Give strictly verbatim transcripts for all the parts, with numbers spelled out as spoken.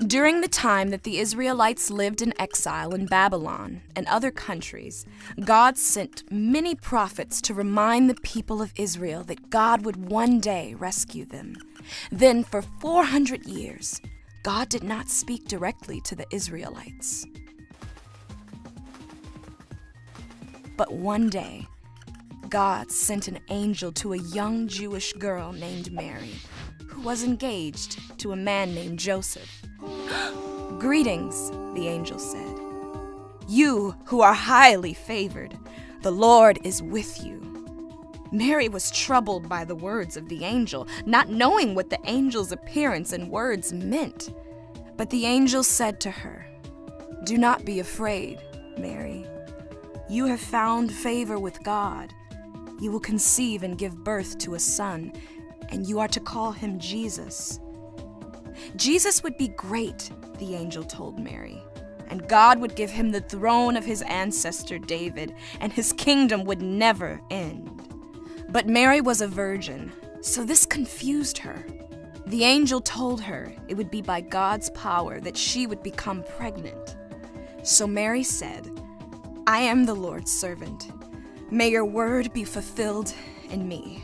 During the time that the Israelites lived in exile in Babylon and other countries, God sent many prophets to remind the people of Israel that God would one day rescue them. Then, for four hundred years, God did not speak directly to the Israelites. But one day, God sent an angel to a young Jewish girl named Mary, who was engaged to a man named Joseph. "Greetings," the angel said. "You who are highly favored, the Lord is with you." Mary was troubled by the words of the angel, not knowing what the angel's appearance and words meant. But the angel said to her, "Do not be afraid, Mary. You have found favor with God. You will conceive and give birth to a son, and you are to call him Jesus. Jesus would be great," the angel told Mary, "and God would give him the throne of his ancestor David, and his kingdom would never end." But Mary was a virgin, so this confused her. The angel told her it would be by God's power that she would become pregnant. So Mary said, "I am the Lord's servant. May your word be fulfilled in me."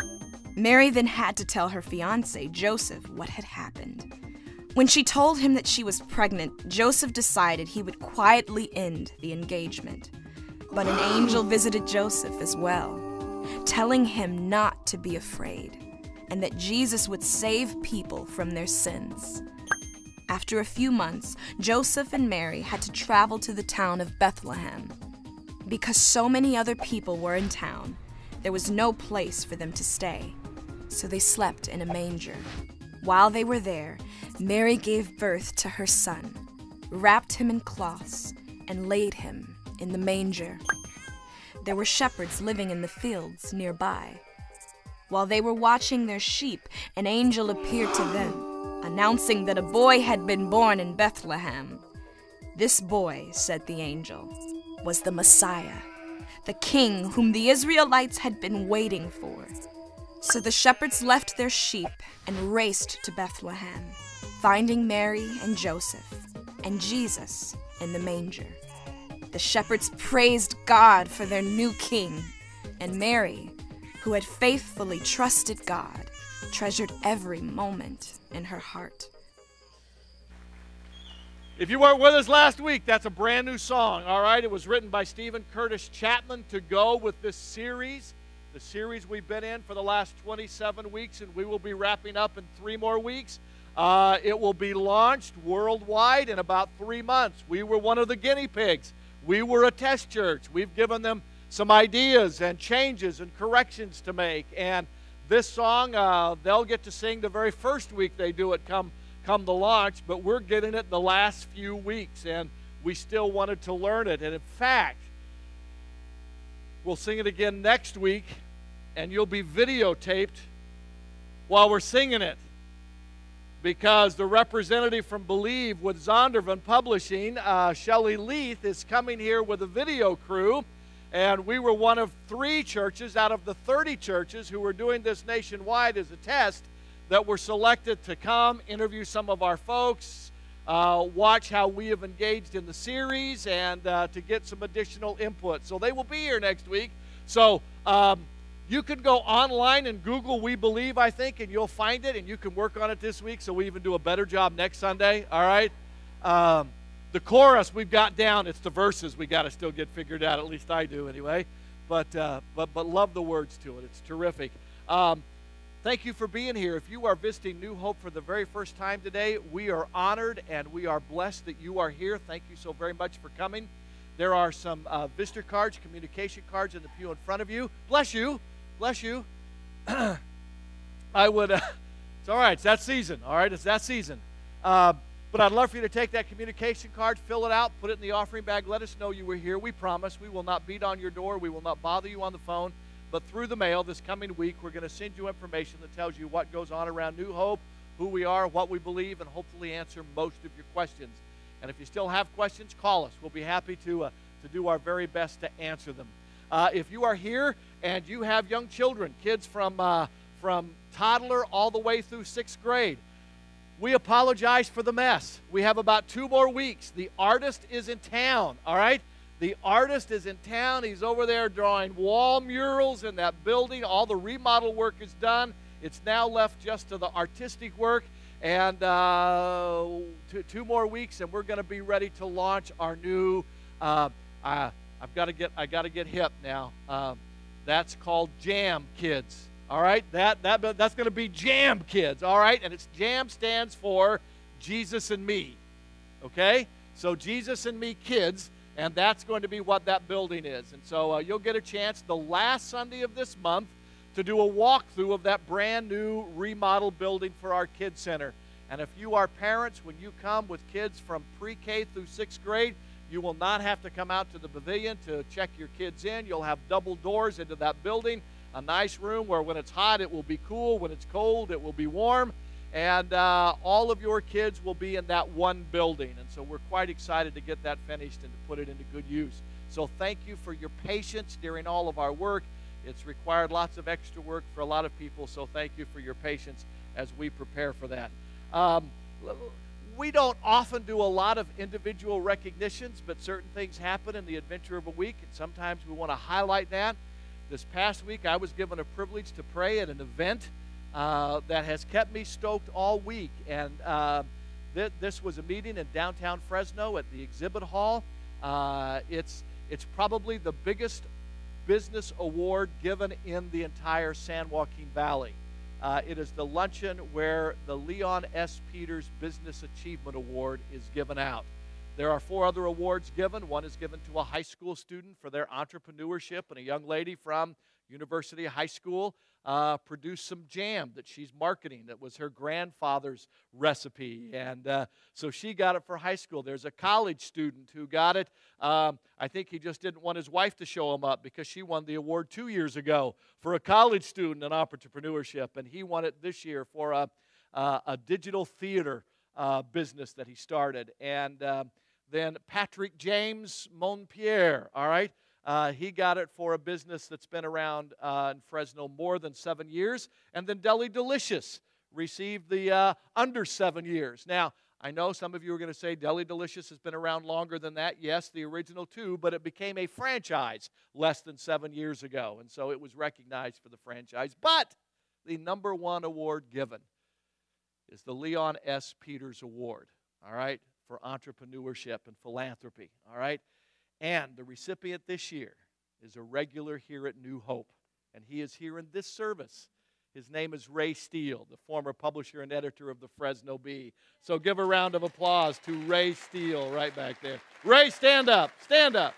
Mary then had to tell her fiancé, Joseph, what had happened. When she told him that she was pregnant, Joseph decided he would quietly end the engagement. But an angel visited Joseph as well, telling him not to be afraid, and that Jesus would save people from their sins. After a few months, Joseph and Mary had to travel to the town of Bethlehem. Because so many other people were in town, there was no place for them to stay, so they slept in a manger. While they were there, Mary gave birth to her son, wrapped him in cloths, and laid him in the manger. There were shepherds living in the fields nearby. While they were watching their sheep, an angel appeared to them, announcing that a boy had been born in Bethlehem. "This boy," said the angel, "was the Messiah, the king whom the Israelites had been waiting for." So the shepherds left their sheep and raced to Bethlehem, finding Mary and Joseph and Jesus in the manger. The shepherds praised God for their new king, and Mary, who had faithfully trusted God, treasured every moment in her heart. If you weren't with us last week, that's a brand new song, all right? It was written by Stephen Curtis Chapman to go with this series, the series we've been in for the last twenty-seven weeks, and we will be wrapping up in three more weeks. Uh, it will be launched worldwide in about three months. We were one of the guinea pigs. We were a test church. We've given them some ideas and changes and corrections to make. And this song, uh, they'll get to sing the very first week they do it come, come the launch, but we're getting it the last few weeks, and we still wanted to learn it. And in fact, we'll sing it again next week, and you'll be videotaped while we're singing it, because the representative from Believe with Zondervan Publishing, uh, Shelley Leith, is coming here with a video crew. And we were one of three churches out of the thirty churches who were doing this nationwide as a test that were selected to come, interview some of our folks, uh, watch how we have engaged in the series, and uh, to get some additional input. So they will be here next week. So um, you can go online and Google We Believe, I think, and you'll find it, and you can work on it this week so we even do a better job next Sunday, all right? Um, The chorus we've got down. It's the verses we got to still get figured out. At least I do anyway. But, uh, but, but love the words to it. It's terrific. Um, thank you for being here. If you are visiting New Hope for the very first time today, we are honored and we are blessed that you are here. Thank you so very much for coming. There are some uh, visitor cards, communication cards in the pew in front of you. Bless you. Bless you. I would, uh, it's all right. It's that season. All right. It's that season. Uh, But I'd love for you to take that communication card, fill it out, put it in the offering bag. Let us know you were here. We promise we will not beat on your door. We will not bother you on the phone. But through the mail this coming week, we're going to send you information that tells you what goes on around New Hope, who we are, what we believe, and hopefully answer most of your questions. And if you still have questions, call us. We'll be happy to, uh, to do our very best to answer them. Uh, if you are here and you have young children, kids from, uh, from toddler all the way through sixth grade, we apologize for the mess. We have about two more weeks. The artist is in town, all right? The artist is in town. He's over there drawing wall murals in that building. All the remodel work is done. It's now left just to the artistic work. And uh, two, two more weeks, and we're going to be ready to launch our new. Uh, uh, I've got to get. I got to get hip now. Um, that's called Jam Kids. All right, that that that's going to be Jam Kids. All right, and it's Jam stands for Jesus and Me. Okay, so Jesus and Me Kids, and that's going to be what that building is. And so uh, you'll get a chance the last Sunday of this month to do a walkthrough of that brand new remodeled building for our kids center. And if you are parents, when you come with kids from pre-K through sixth grade, you will not have to come out to the pavilion to check your kids in. You'll have double doors into that building, a nice room where when it's hot it will be cool, when it's cold it will be warm, and uh, all of your kids will be in that one building. And so we're quite excited to get that finished and to put it into good use. So thank you for your patience during all of our work. It's required lots of extra work for a lot of people, so thank you for your patience as we prepare for that. Um, we don't often do a lot of individual recognitions, but certain things happen in the adventure of a week, and sometimes we want to highlight that. This past week, I was given a privilege to pray at an event uh, that has kept me stoked all week, and uh, th this was a meeting in downtown Fresno at the exhibit hall. Uh, it's, it's probably the biggest business award given in the entire San Joaquin Valley. Uh, it is the luncheon where the Leon S. Peters Business Achievement Award is given out. There are four other awards given. One is given to a high school student for their entrepreneurship, and a young lady from University High School uh, produced some jam that she's marketing that was her grandfather's recipe, and uh, so she got it for high school. There's a college student who got it. Um, I think he just didn't want his wife to show him up because she won the award two years ago for a college student in entrepreneurship, and he won it this year for a, uh, a digital theater uh, business that he started. And uh, then Patrick James Monpierre, all right? Uh, he got it for a business that's been around uh, in Fresno more than seven years. And then Deli Delicious received the uh, under seven years. Now, I know some of you are going to say Deli Delicious has been around longer than that. Yes, the original two, but it became a franchise less than seven years ago. And so it was recognized for the franchise. But the number one award given is the Leon S. Peters Award, all right, for entrepreneurship and philanthropy, all right? And the recipient this year is a regular here at New Hope, and he is here in this service. His name is Ray Steele, the former publisher and editor of the Fresno Bee. So give a round of applause to Ray Steele right back there. Ray, stand up. Stand up.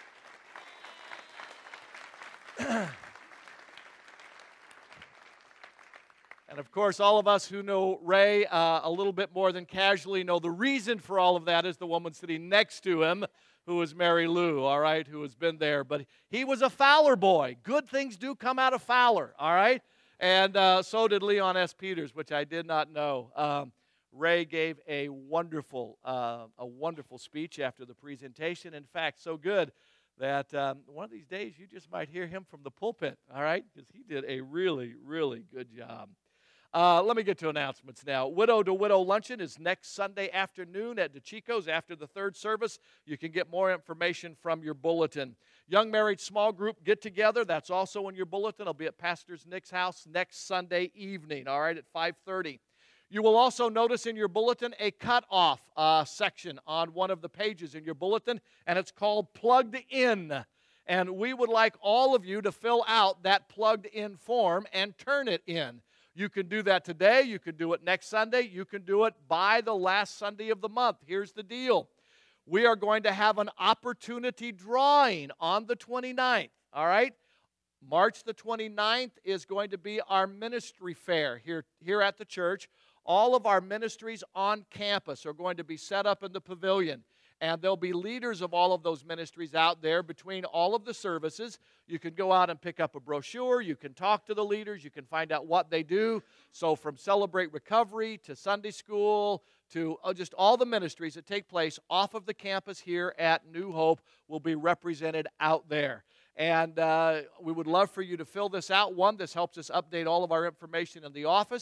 And of course, all of us who know Ray uh, a little bit more than casually know the reason for all of that is the woman sitting next to him, who is Mary Lou, all right, who has been there. But he was a Fowler boy. Good things do come out of Fowler, all right? And uh, so did Leon S. Peters, which I did not know. Um, Ray gave a wonderful, uh, a wonderful speech after the presentation. In fact, so good that um, one of these days you just might hear him from the pulpit, all right? Because he did a really, really good job. Uh, let me get to announcements now. Widow to Widow Luncheon is next Sunday afternoon at DeChico's after the third service. You can get more information from your bulletin. Young Married Small Group Get-Together, that's also in your bulletin. It'll be at Pastor Nick's house next Sunday evening, all right, at five thirty. You will also notice in your bulletin a cutoff uh, section on one of the pages in your bulletin, and it's called Plugged In. And we would like all of you to fill out that plugged in form and turn it in. You can do that today. You can do it next Sunday. You can do it by the last Sunday of the month. Here's the deal. We are going to have an opportunity drawing on the twenty-ninth, all right? March the twenty-ninth is going to be our ministry fair here, here at the church. All of our ministries on campus are going to be set up in the pavilion. And there'll be leaders of all of those ministries out there between all of the services. You can go out and pick up a brochure. You can talk to the leaders. You can find out what they do. So from Celebrate Recovery to Sunday School to just all the ministries that take place off of the campus here at New Hope will be represented out there. And uh, we would love for you to fill this out. One, this helps us update all of our information in the office.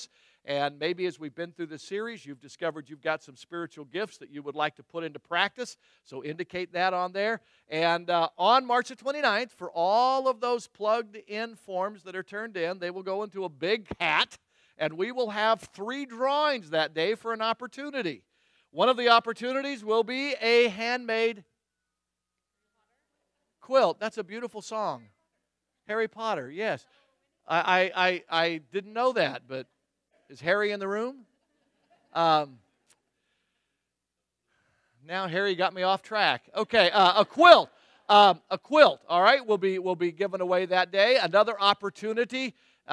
And maybe as we've been through this series, you've discovered you've got some spiritual gifts that you would like to put into practice. So indicate that on there. And uh, on March the twenty-ninth, for all of those plugged-in forms that are turned in, they will go into a big hat, and we will have three drawings that day for an opportunity. One of the opportunities will be a handmade quilt. That's a beautiful song. Harry Potter, yes. I, I, I, I didn't know that, but is Harry in the room? Um, now Harry got me off track. Okay, uh, a quilt. Um, a quilt, all right, will be, will be given away that day. Another opportunity.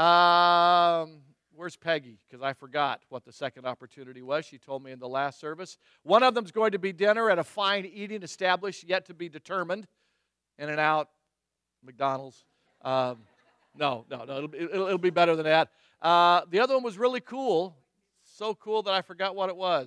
Um, where's Peggy? Because I forgot what the second opportunity was. She told me in the last service. One of them is going to be dinner at a fine eating establishment yet to be determined. In-N-Out, McDonald's. Um, no, no, no, it'll, it'll, it'll be better than that. Uh, the other one was really cool. So cool that I forgot what it was.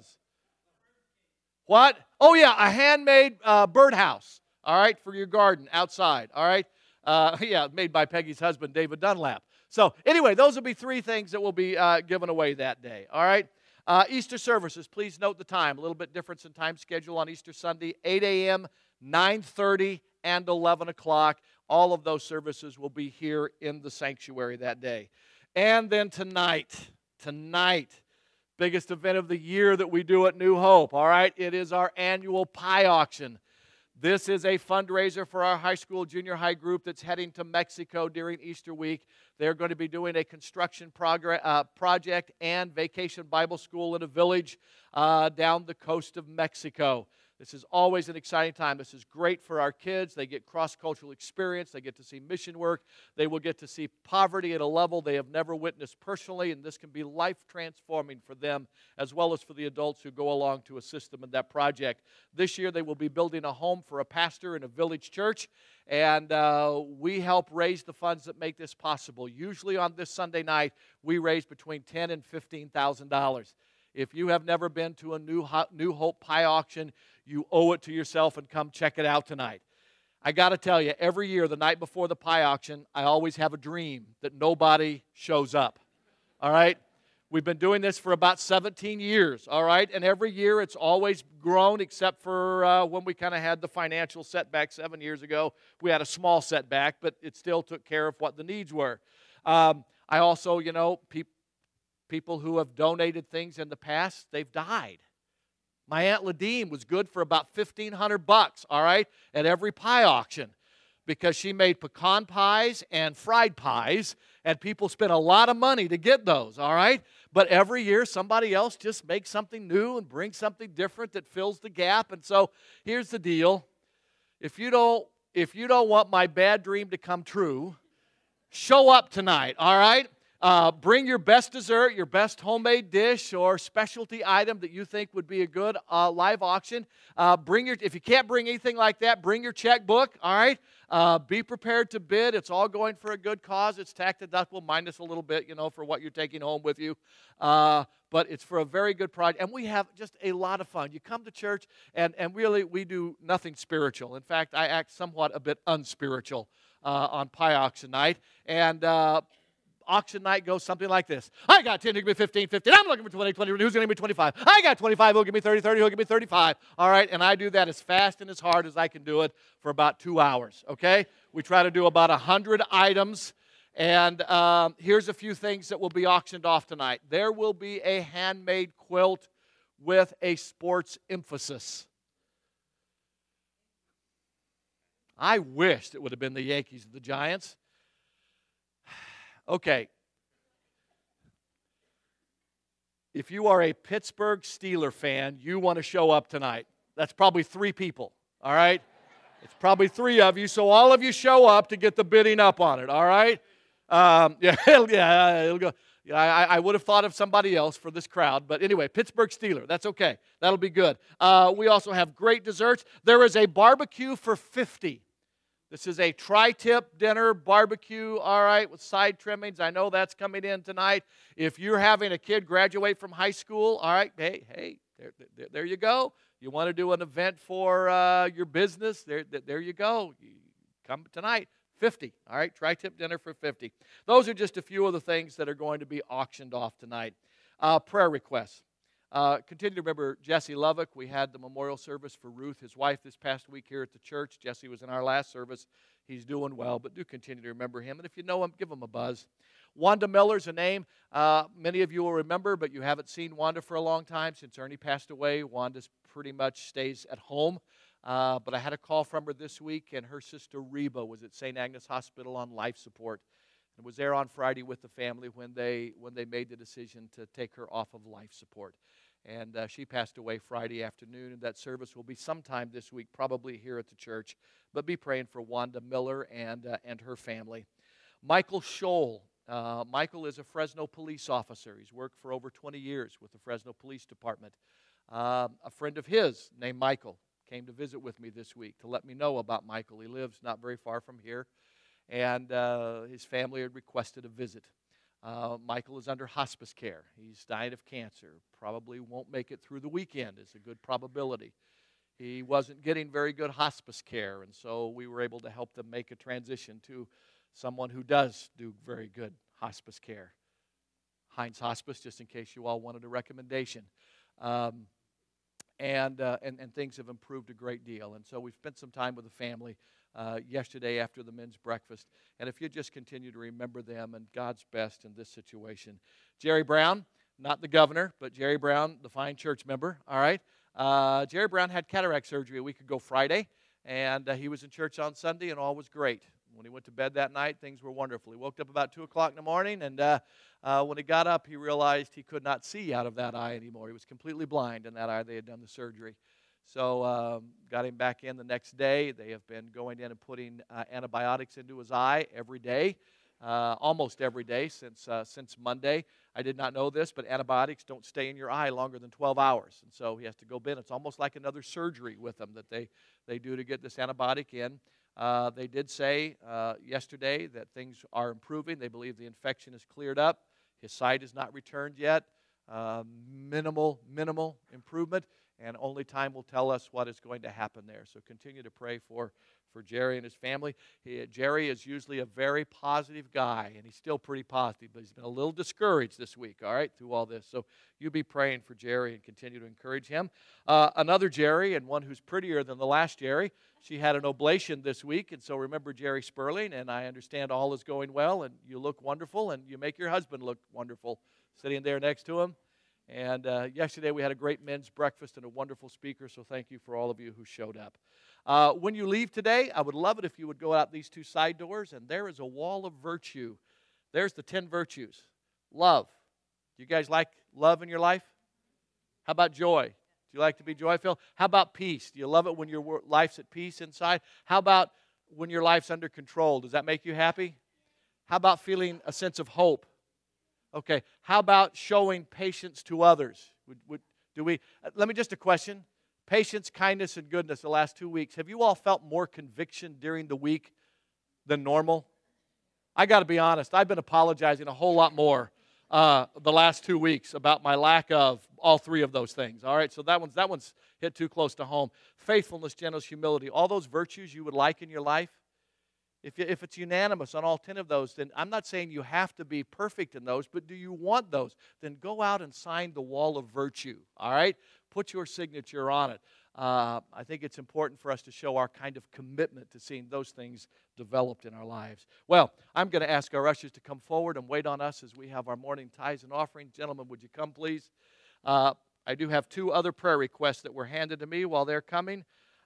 What? Oh, yeah, a handmade uh, birdhouse, all right, for your garden outside, all right? Uh, yeah, made by Peggy's husband, David Dunlap. So anyway, those will be three things that will be uh, given away that day, all right? Uh, Easter services, please note the time. A little bit difference in time schedule on Easter Sunday, eight a.m., nine thirty, and eleven o'clock. All of those services will be here in the sanctuary that day. And then tonight, tonight, biggest event of the year that we do at New Hope, all right? It is our annual pie auction. This is a fundraiser for our high school, junior high group that's heading to Mexico during Easter week. They're going to be doing a construction progr- uh, project and vacation Bible school in a village uh, down the coast of Mexico. This is always an exciting time. This is great for our kids. They get cross-cultural experience. They get to see mission work. They will get to see poverty at a level they have never witnessed personally, and this can be life-transforming for them as well as for the adults who go along to assist them in that project. This year, they will be building a home for a pastor in a village church, and uh, we help raise the funds that make this possible. Usually on this Sunday night, we raise between ten thousand dollars and fifteen thousand dollars. If you have never been to a New Hope pie auction, you owe it to yourself and come check it out tonight. I got to tell you, every year, the night before the pie auction, I always have a dream that nobody shows up. All right? We've been doing this for about seventeen years, all right? And every year it's always grown except for uh, when we kind of had the financial setback seven years ago. We had a small setback, but it still took care of what the needs were. Um, I also, you know, people, People who have donated things in the past, they've died. My Aunt Ladine was good for about fifteen hundred bucks, all right, at every pie auction because she made pecan pies and fried pies, and people spent a lot of money to get those, all right? But every year, somebody else just makes something new and brings something different that fills the gap. And so here's the deal. If you don't, if you don't want my bad dream to come true, show up tonight, all right? Uh, bring your best dessert, your best homemade dish or specialty item that you think would be a good uh, live auction. Uh, bring your, if you can't bring anything like that, bring your checkbook, all right? Uh, be prepared to bid. It's all going for a good cause. It's tax deductible minus a little bit, you know, for what you're taking home with you. Uh, but it's for a very good project. And we have just a lot of fun. You come to church, and, and really we do nothing spiritual. In fact, I act somewhat a bit unspiritual uh, on pie auction night. And uh auction night goes something like this. I got ten, he'll give me fifteen, fifteen. I'm looking for twenty, twenty. Who's going to give me twenty-five? I got twenty-five, he'll give me thirty, thirty. He'll give me thirty-five. All right, and I do that as fast and as hard as I can do it for about two hours, okay? We try to do about one hundred items, and um, here's a few things that will be auctioned off tonight. There will be a handmade quilt with a sports emphasis. I wished it would have been the Yankees and the Giants. Okay, if you are a Pittsburgh Steelers fan, you want to show up tonight. That's probably three people, all right? It's probably three of you, so all of you show up to get the bidding up on it, all right? Um, yeah, yeah, it'll go. Yeah, I, I would have thought of somebody else for this crowd, but anyway, Pittsburgh Steelers, that's okay. That'll be good. Uh, we also have great desserts. There is a barbecue for fifty. This is a tri-tip dinner barbecue, all right, with side trimmings. I know that's coming in tonight. If you're having a kid graduate from high school, all right, hey, hey, there, there, there you go. You want to do an event for uh, your business, there, there you go. You come tonight, fifty, all right, tri-tip dinner for fifty. Those are just a few of the things that are going to be auctioned off tonight. Uh, prayer requests. Uh, continue to remember Jesse Lovick. We had the memorial service for Ruth, his wife, this past week here at the church. Jesse was in our last service. He's doing well, but do continue to remember him. And if you know him, give him a buzz. Wanda Miller's a name uh, many of you will remember, but you haven't seen Wanda for a long time. Since Ernie passed away, Wanda's pretty much stays at home. Uh, but I had a call from her this week, and her sister Reba was at Saint Agnes Hospital on life support and was there on Friday with the family when they when they made the decision to take her off of life support. And uh, she passed away Friday afternoon, and that service will be sometime this week, probably here at the church. But be praying for Wanda Miller and, uh, and her family. Michael Scholl. Uh, Michael is a Fresno police officer. He's worked for over twenty years with the Fresno Police Department. Uh, a friend of his named Michael came to visit with me this week to let me know about Michael. He lives not very far from here, and uh, his family had requested a visit. Uh, Michael is under hospice care. He's dying of cancer. Probably won't make it through the weekend is a good probability. He wasn't getting very good hospice care, and so we were able to help them make a transition to someone who does do very good hospice care. Heinz Hospice, just in case you all wanted a recommendation. Um, and, uh, and, and things have improved a great deal. And so we've spent some time with the family uh, yesterday after the men's breakfast. And if you just continue to remember them and God's best in this situation. Jerry Brown, not the governor, but Jerry Brown, the fine church member, all right? Uh, Jerry Brown had cataract surgery a week ago Friday, and uh, he was in church on Sunday, and all was great. When he went to bed that night, things were wonderful. He woke up about two o'clock in the morning, and uh, uh, when he got up, he realized he could not see out of that eye anymore. He was completely blind in that eye. They had done the surgery. So um, got him back in the next day. They have been going in and putting uh, antibiotics into his eye every day, uh, almost every day since, uh, since Monday. I did not know this, but antibiotics don't stay in your eye longer than twelve hours. And so he has to go in. It's almost like another surgery with them that they, they do to get this antibiotic in. Uh, they did say uh, yesterday that things are improving. They believe the infection is cleared up. His sight is not returned yet. Uh, minimal, minimal improvement, and only time will tell us what is going to happen there. So continue to pray for, for Jerry and his family. He, Jerry is usually a very positive guy, and he's still pretty positive, but he's been a little discouraged this week, all right, through all this. So you be praying for Jerry and continue to encourage him. Uh, another Jerry, and one who's prettier than the last Jerry, she had an oblation this week, and so remember Jerry Sperling, and I understand all is going well, and you look wonderful, and you make your husband look wonderful sitting there next to him. And uh, yesterday we had a great men's breakfast and a wonderful speaker, so thank you for all of you who showed up. Uh, when you leave today, I would love it if you would go out these two side doors, and there is a wall of virtue. There's the ten virtues. Love. Do you guys like love in your life? How about joy? Do you like to be joy-filled? How about peace? Do you love it when your life's at peace inside? How about when your life's under control? Does that make you happy? How about feeling a sense of hope? Okay, how about showing patience to others? Would, would, do we? Uh, let me just a question. Patience, kindness, and goodness the last two weeks. Have you all felt more conviction during the week than normal? I got to be honest. I've been apologizing a whole lot more uh, the last two weeks about my lack of all three of those things. All right, so that one's, that one's hit too close to home. Faithfulness, gentleness, humility. All those virtues you would like in your life. If, you, if it's unanimous on all ten of those, then I'm not saying you have to be perfect in those, but do you want those? Then go out and sign the wall of virtue, all right? Put your signature on it. Uh, I think it's important for us to show our kind of commitment to seeing those things developed in our lives. Well, I'm going to ask our ushers to come forward and wait on us as we have our morning tithes and offerings. Gentlemen, would you come, please? Uh, I do have two other prayer requests that were handed to me while they're coming.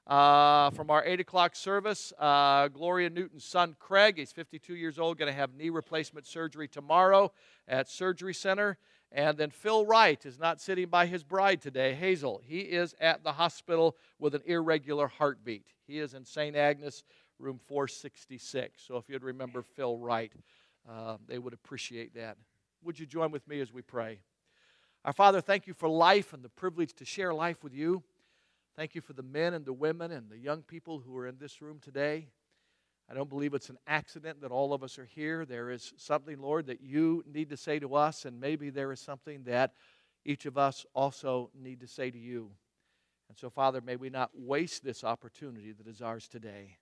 Uh, from our eight o'clock service, uh, Gloria Newton's son, Craig, he's fifty-two years old, going to have knee replacement surgery tomorrow at Surgery Center. And then Phil Wright is not sitting by his bride today, Hazel. He is at the hospital with an irregular heartbeat. He is in Saint Agnes, room four sixty-six. So if you'd remember Phil Wright, uh, they would appreciate that. Would you join with me as we pray? Our Father, thank you for life and the privilege to share life with you. Thank you for the men and the women and the young people who are in this room today. I don't believe it's an accident that all of us are here. There is something, Lord, that you need to say to us, and maybe there is something that each of us also need to say to you. And so, Father, may we not waste this opportunity that is ours today.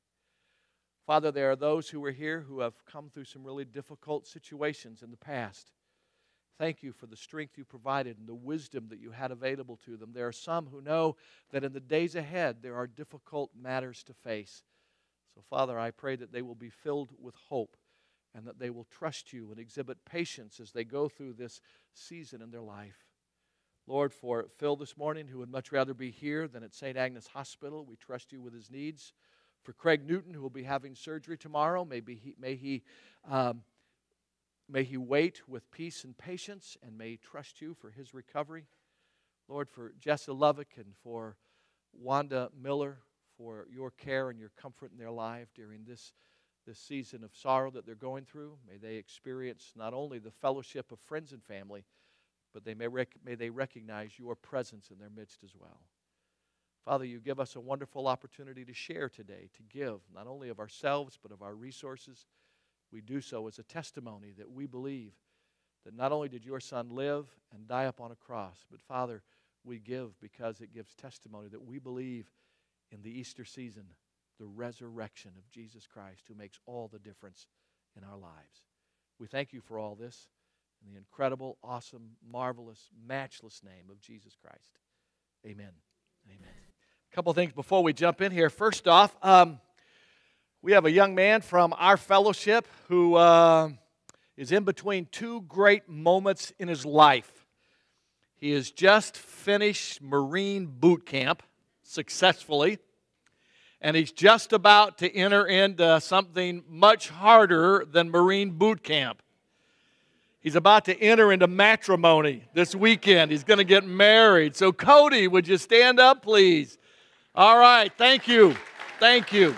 Father, there are those who are here who have come through some really difficult situations in the past. thank you for the strength you provided and the wisdom that you had available to them. There are some who know that in the days ahead there are difficult matters to face. So, Father, I pray that they will be filled with hope and that they will trust you and exhibit patience as they go through this season in their life. Lord, for Phil this morning, who would much rather be here than at Saint Agnes Hospital, we trust you with his needs. For Craig Newton, who will be having surgery tomorrow, may, be he, may, he, um, may he wait with peace and patience, and may he trust you for his recovery. Lord, for Jessa Lovick and for Wanda Miller, for your care and your comfort in their life during this, this season of sorrow that they're going through. May they experience not only the fellowship of friends and family, but they may, rec- may they recognize your presence in their midst as well. Father, you give us a wonderful opportunity to share today, to give not only of ourselves, but of our resources. We do so as a testimony that we believe that not only did your Son live and die upon a cross, but Father, we give because it gives testimony that we believe in the Easter season, the resurrection of Jesus Christ, who makes all the difference in our lives. We thank you for all this in the incredible, awesome, marvelous, matchless name of Jesus Christ. Amen. Amen. A couple things before we jump in here. First off, um, we have a young man from our fellowship who uh, is in between two great moments in his life. He has just finished Marine boot camp successfully, and he's just about to enter into something much harder than Marine boot camp. He's about to enter into matrimony this weekend. He's going to get married. So, Cody, would you stand up, please? All right, thank you. Thank you.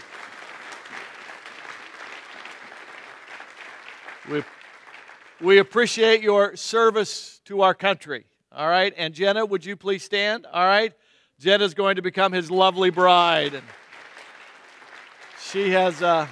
We, we appreciate your service to our country. All right, and Jenna, would you please stand? All right. Jenna's going to become his lovely bride. And she has uh,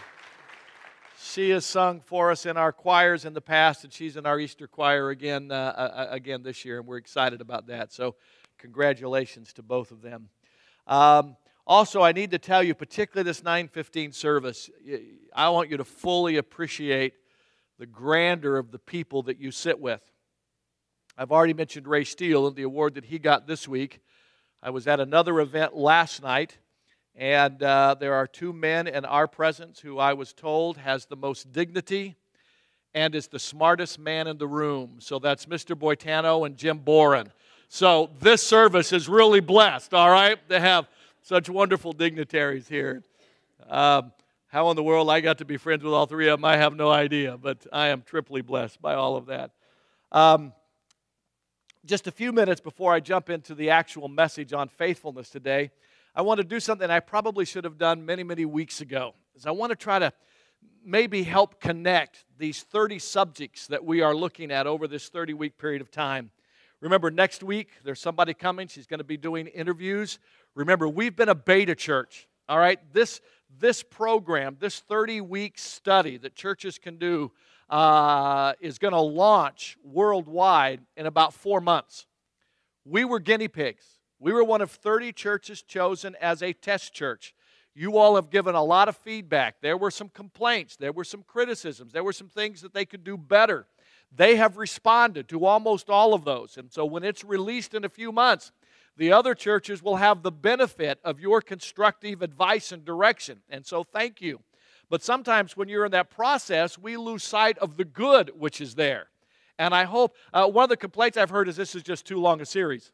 she has sung for us in our choirs in the past, and she's in our Easter choir again uh, again this year, and we're excited about that. So congratulations to both of them. Um, also, I need to tell you, particularly this nine fifteen service, I want you to fully appreciate the grandeur of the people that you sit with. I've already mentioned Ray Steele and the award that he got this week. I was at another event last night, and uh, there are two men in our presence who I was told has the most dignity and is the smartest man in the room. So that's Mister Boitano and Jim Boren. So this service is really blessed, all right, to have such wonderful dignitaries here. Um, how in the world I got to be friends with all three of them, I have no idea, but I am triply blessed by all of that. Um, Just a few minutes before I jump into the actual message on faithfulness today, I want to do something I probably should have done many, many weeks ago. Is I want to try to maybe help connect these thirty subjects that we are looking at over this thirty-week period of time. Remember, next week, there's somebody coming. She's going to be doing interviews. Remember, we've been a beta church, all right? This, this program, this thirty-week study that churches can do Uh, is going to launch worldwide in about four months. We were guinea pigs. We were one of thirty churches chosen as a test church. You all have given a lot of feedback. There were some complaints. There were some criticisms. There were some things that they could do better. They have responded to almost all of those. And so when it's released in a few months, the other churches will have the benefit of your constructive advice and direction. And so thank you. But sometimes when you're in that process, we lose sight of the good which is there. And I hope, uh, one of the complaints I've heard is this is just too long a series.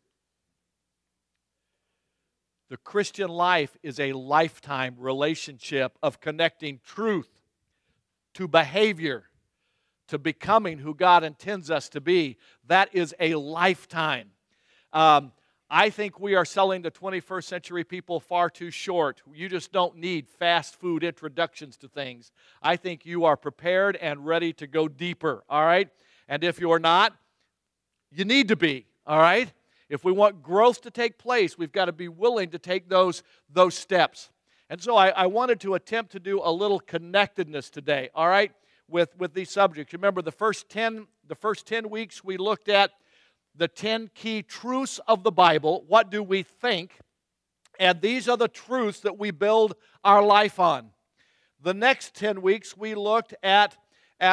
The Christian life is a lifetime relationship of connecting truth to behavior, to becoming who God intends us to be. That is a lifetime. Um, I think we are selling the twenty-first century people far too short. You just don't need fast food introductions to things. I think you are prepared and ready to go deeper, all right? And if you're not, you need to be, all right? If we want growth to take place, we've got to be willing to take those, those steps. And so I, I wanted to attempt to do a little connectedness today, all right, with, with these subjects. Remember, the first ten, the first ten weeks we looked at the ten key truths of the Bible. What do we think? And these are the truths that we build our life on. The next ten weeks we looked at, at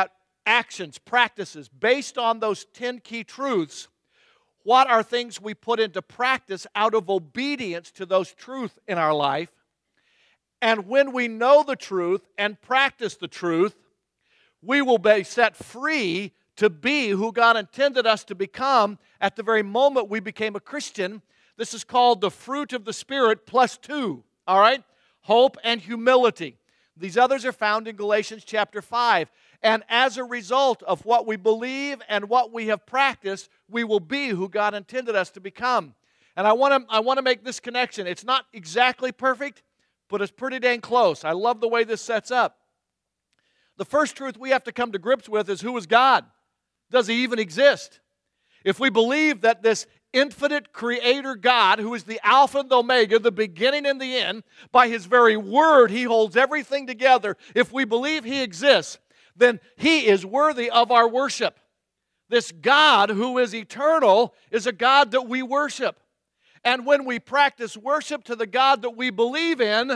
actions, practices, based on those ten key truths, what are things we put into practice out of obedience to those truths in our life? And when we know the truth and practice the truth, we will be set free to be who God intended us to become at the very moment we became a Christian. This is called the fruit of the Spirit plus two, all right? Hope and humility. These others are found in Galatians chapter five. And as a result of what we believe and what we have practiced, we will be who God intended us to become. And I want to I want to make this connection. It's not exactly perfect, but it's pretty dang close. I love the way this sets up. The first truth we have to come to grips with is, who is God? Does He even exist? If we believe that this infinite creator God, who is the Alpha and the Omega, the beginning and the end, by His very word He holds everything together. If we believe He exists, then He is worthy of our worship. This God who is eternal is a God that we worship. And when we practice worship to the God that we believe in,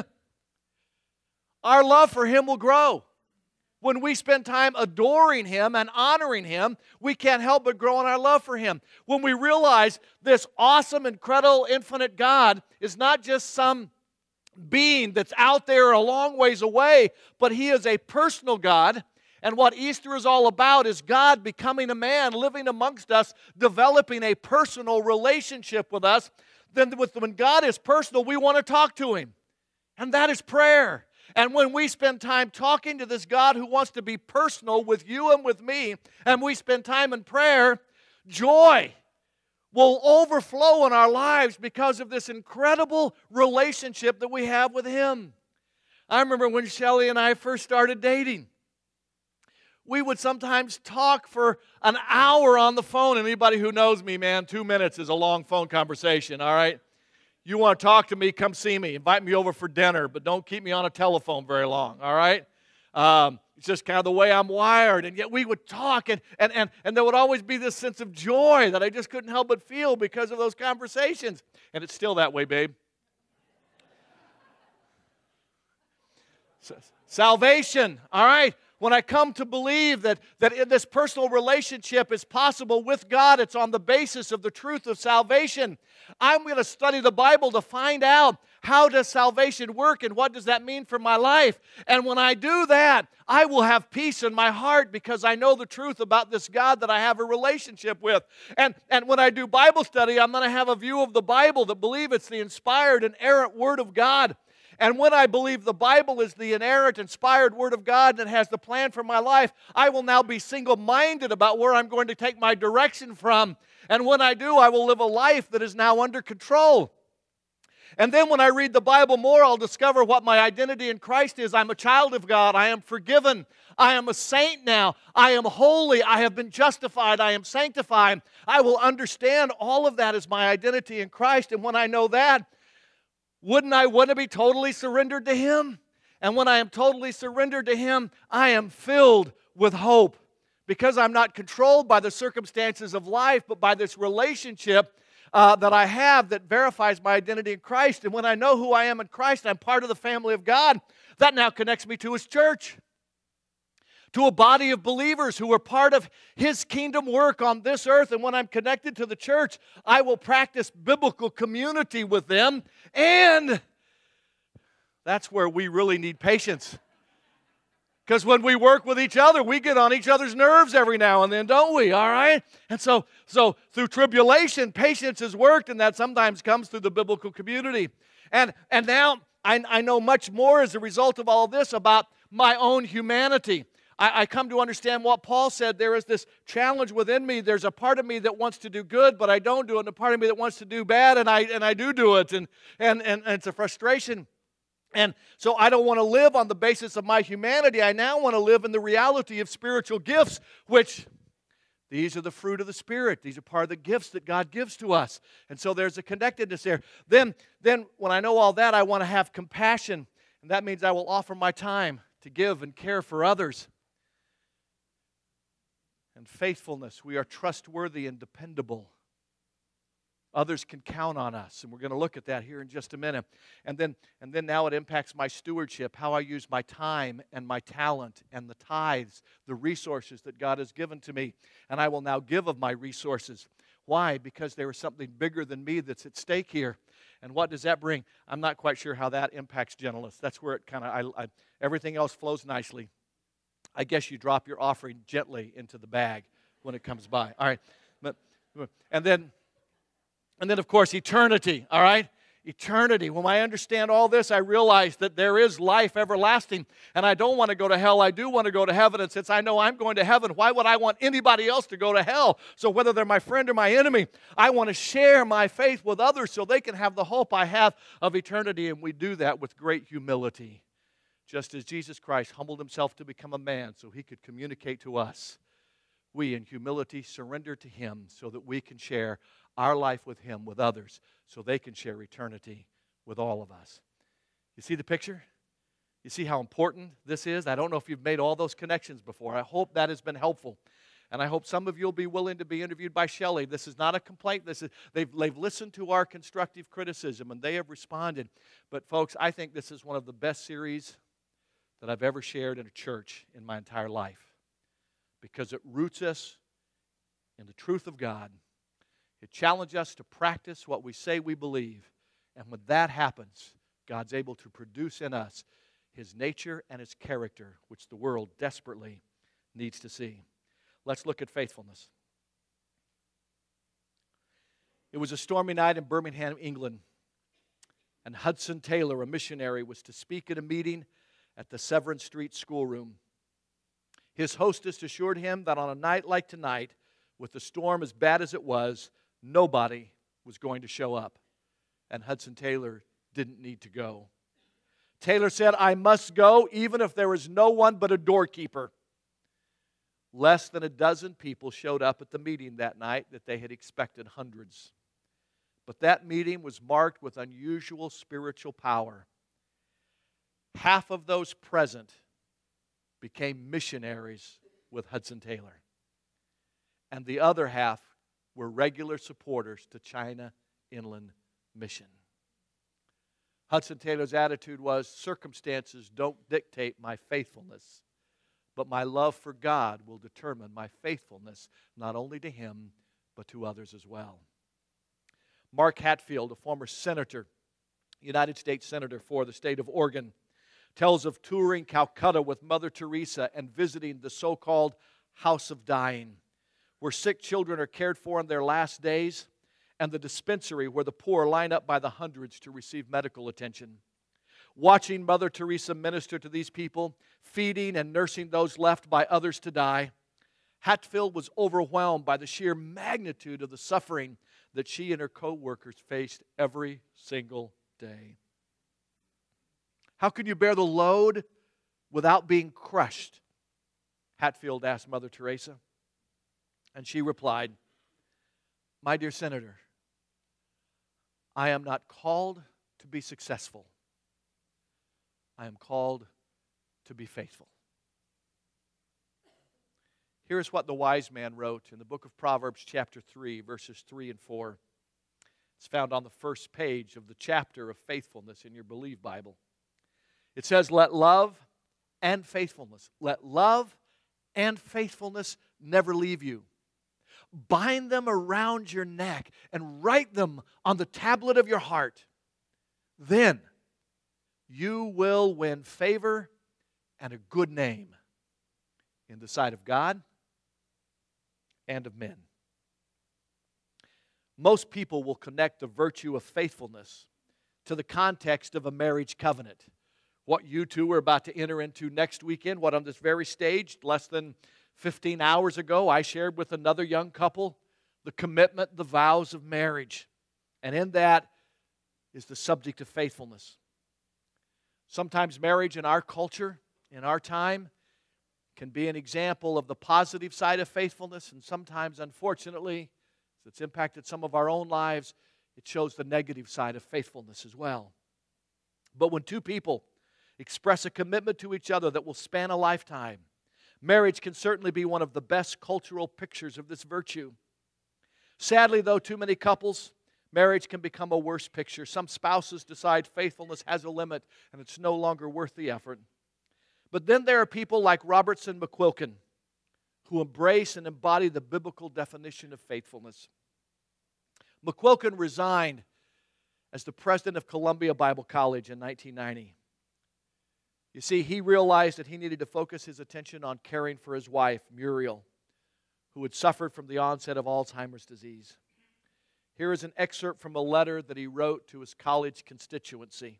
our love for Him will grow. When we spend time adoring Him and honoring Him, we can't help but grow in our love for Him. When we realize this awesome, incredible, infinite God is not just some being that's out there a long ways away, but He is a personal God. And what Easter is all about is God becoming a man, living amongst us, developing a personal relationship with us. Then when God is personal, we want to talk to Him. And that is prayer. And when we spend time talking to this God who wants to be personal with you and with me, and we spend time in prayer, joy will overflow in our lives because of this incredible relationship that we have with Him. I remember when Shelley and I first started dating. We would sometimes talk for an hour on the phone. And anybody who knows me, man, two minutes is a long phone conversation, all right? You want to talk to me, come see me. Invite me over for dinner, but don't keep me on a telephone very long, all right? Um, it's just kind of the way I'm wired. And yet we would talk, and, and, and, and there would always be this sense of joy that I just couldn't help but feel because of those conversations. And it's still that way, babe. Salvation, all right? When I come to believe that, that in this personal relationship is possible with God, it's on the basis of the truth of salvation. I'm going to study the Bible to find out, how does salvation work and what does that mean for my life? And when I do that, I will have peace in my heart because I know the truth about this God that I have a relationship with. And, and when I do Bible study, I'm going to have a view of the Bible that believe it's the inspired and inerrant Word of God. And when I believe the Bible is the inerrant, inspired Word of God that has the plan for my life, I will now be single-minded about where I'm going to take my direction from. And when I do, I will live a life that is now under control. And then when I read the Bible more, I'll discover what my identity in Christ is. I'm a child of God. I am forgiven. I am a saint now. I am holy. I have been justified. I am sanctified. I will understand all of that as my identity in Christ. And when I know that, wouldn't I want to be totally surrendered to Him? And when I am totally surrendered to Him, I am filled with hope. Because I'm not controlled by the circumstances of life, but by this relationship uh, that I have that verifies my identity in Christ. And when I know who I am in Christ, I'm part of the family of God. That now connects me to His church, to a body of believers who are part of His kingdom work on this earth. And when I'm connected to the church, I will practice biblical community with them. And that's where we really need patience. Because when we work with each other, we get on each other's nerves every now and then, don't we? All right? And so, so through tribulation, patience is worked, and that sometimes comes through the biblical community. And, and now I, I know much more as a result of all of this about my own humanity. I, I come to understand what Paul said. There is this challenge within me. There's a part of me that wants to do good, but I don't do it, and a part of me that wants to do bad, and I, and I do do it. And, and, and, and it's a frustration. And so I don't want to live on the basis of my humanity. I now want to live in the reality of spiritual gifts, which these are the fruit of the Spirit. These are part of the gifts that God gives to us. And so there's a connectedness there. Then, then when I know all that, I want to have compassion. And that means I will offer my time to give and care for others. And faithfulness. We are trustworthy and dependable. Others can count on us, and we're going to look at that here in just a minute. And then, and then now it impacts my stewardship, how I use my time and my talent and the tithes, the resources that God has given to me. And I will now give of my resources. Why? Because there is something bigger than me that's at stake here. And what does that bring? I'm not quite sure how that impacts gentleness. That's where it kind of, I, I, everything else flows nicely. I guess you drop your offering gently into the bag when it comes by. All right. But, and then... And then, of course, eternity, all right? Eternity. When I understand all this, I realize that there is life everlasting, and I don't want to go to hell. I do want to go to heaven, and since I know I'm going to heaven, why would I want anybody else to go to hell? So whether they're my friend or my enemy, I want to share my faith with others so they can have the hope I have of eternity, and we do that with great humility, just as Jesus Christ humbled himself to become a man so he could communicate to us. We, in humility, surrender to him so that we can share our life with him, with others, so they can share eternity with all of us. You see the picture? You see how important this is? I don't know if you've made all those connections before. I hope that has been helpful. And I hope some of you will be willing to be interviewed by Shelley. This is not a complaint. This is, they've, they've listened to our constructive criticism, and they have responded. But folks, I think this is one of the best series that I've ever shared in a church in my entire life, because it roots us in the truth of God. It challenges us to practice what we say we believe. And when that happens, God's able to produce in us his nature and his character, which the world desperately needs to see. Let's look at faithfulness. It was a stormy night in Birmingham, England, and Hudson Taylor, a missionary, was to speak at a meeting at the Severn Street schoolroom. His hostess assured him that on a night like tonight, with the storm as bad as it was, nobody was going to show up, and Hudson Taylor didn't need to go. Taylor said, "I must go even if there is no one but a doorkeeper." Less than a dozen people showed up at the meeting that night that they had expected hundreds. But that meeting was marked with unusual spiritual power. Half of those present became missionaries with Hudson Taylor, and the other half were regular supporters to China Inland Mission. Hudson Taylor's attitude was, circumstances don't dictate my faithfulness, but my love for God will determine my faithfulness not only to him, but to others as well. Mark Hatfield, a former senator, United States Senator for the state of Oregon, tells of touring Calcutta with Mother Teresa and visiting the so-called House of Dying, where sick children are cared for in their last days, and the dispensary where the poor line up by the hundreds to receive medical attention. Watching Mother Teresa minister to these people, feeding and nursing those left by others to die, Hatfield was overwhelmed by the sheer magnitude of the suffering that she and her co-workers faced every single day. How can you bear the load without being crushed? Hatfield asked Mother Teresa. And she replied, "My dear Senator, I am not called to be successful. I am called to be faithful." Here's what the wise man wrote in the book of Proverbs chapter three, verses three and four. It's found on the first page of the chapter of faithfulness in your Believe Bible. It says, "Let love and faithfulness, let love and faithfulness never leave you. Bind them around your neck and write them on the tablet of your heart. Then you will win favor and a good name in the sight of God and of men." Most people will connect the virtue of faithfulness to the context of a marriage covenant. What you two are about to enter into next weekend, what on this very stage, less than fifteen hours ago, I shared with another young couple the commitment, the vows of marriage. And in that is the subject of faithfulness. Sometimes marriage in our culture, in our time, can be an example of the positive side of faithfulness, and sometimes, unfortunately, as it's impacted some of our own lives, it shows the negative side of faithfulness as well. But when two people express a commitment to each other that will span a lifetime, marriage can certainly be one of the best cultural pictures of this virtue. Sadly, though, too many couples Marriage can become a worse picture. Some spouses decide faithfulness has a limit and it's no longer worth the effort. But then there are people like Robertson McQuilkin who embrace and embody the biblical definition of faithfulness. McQuilkin resigned as the president of Columbia Bible College in nineteen ninety. You see, he realized that he needed to focus his attention on caring for his wife, Muriel, who had suffered from the onset of Alzheimer's disease. Here is an excerpt from a letter that he wrote to his college constituency.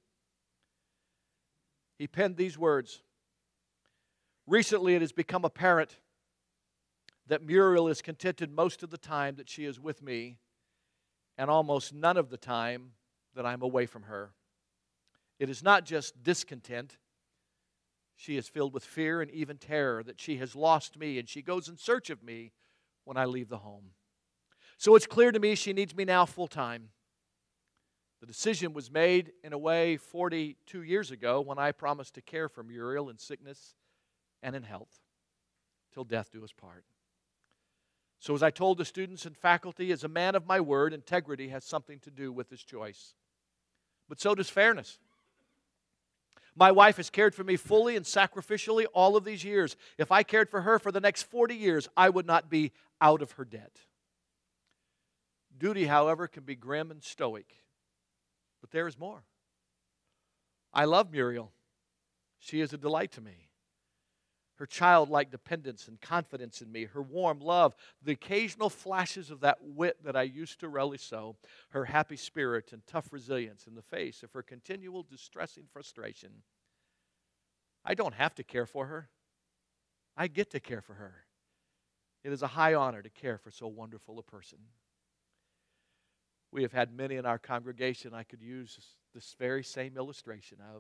He penned these words: "Recently it has become apparent that Muriel is contented most of the time that she is with me and almost none of the time that I'm away from her. It is not just discontent. She is filled with fear and even terror that she has lost me, and she goes in search of me when I leave the home. So it's clear to me she needs me now full time. The decision was made in a way forty-two years ago when I promised to care for Muriel in sickness and in health, till death do us part. So as I told the students and faculty, as a man of my word, integrity has something to do with this choice. But so does fairness. My wife has cared for me fully and sacrificially all of these years. If I cared for her for the next forty years, I would not be out of her debt. Duty, however, can be grim and stoic. But there is more. I love Muriel. She is a delight to me. Her childlike dependence and confidence in me, her warm love, the occasional flashes of that wit that I used to relish so, her happy spirit and tough resilience in the face of her continual distressing frustration. I don't have to care for her. I get to care for her. It is a high honor to care for so wonderful a person. We have had many in our congregation I could use this very same illustration of.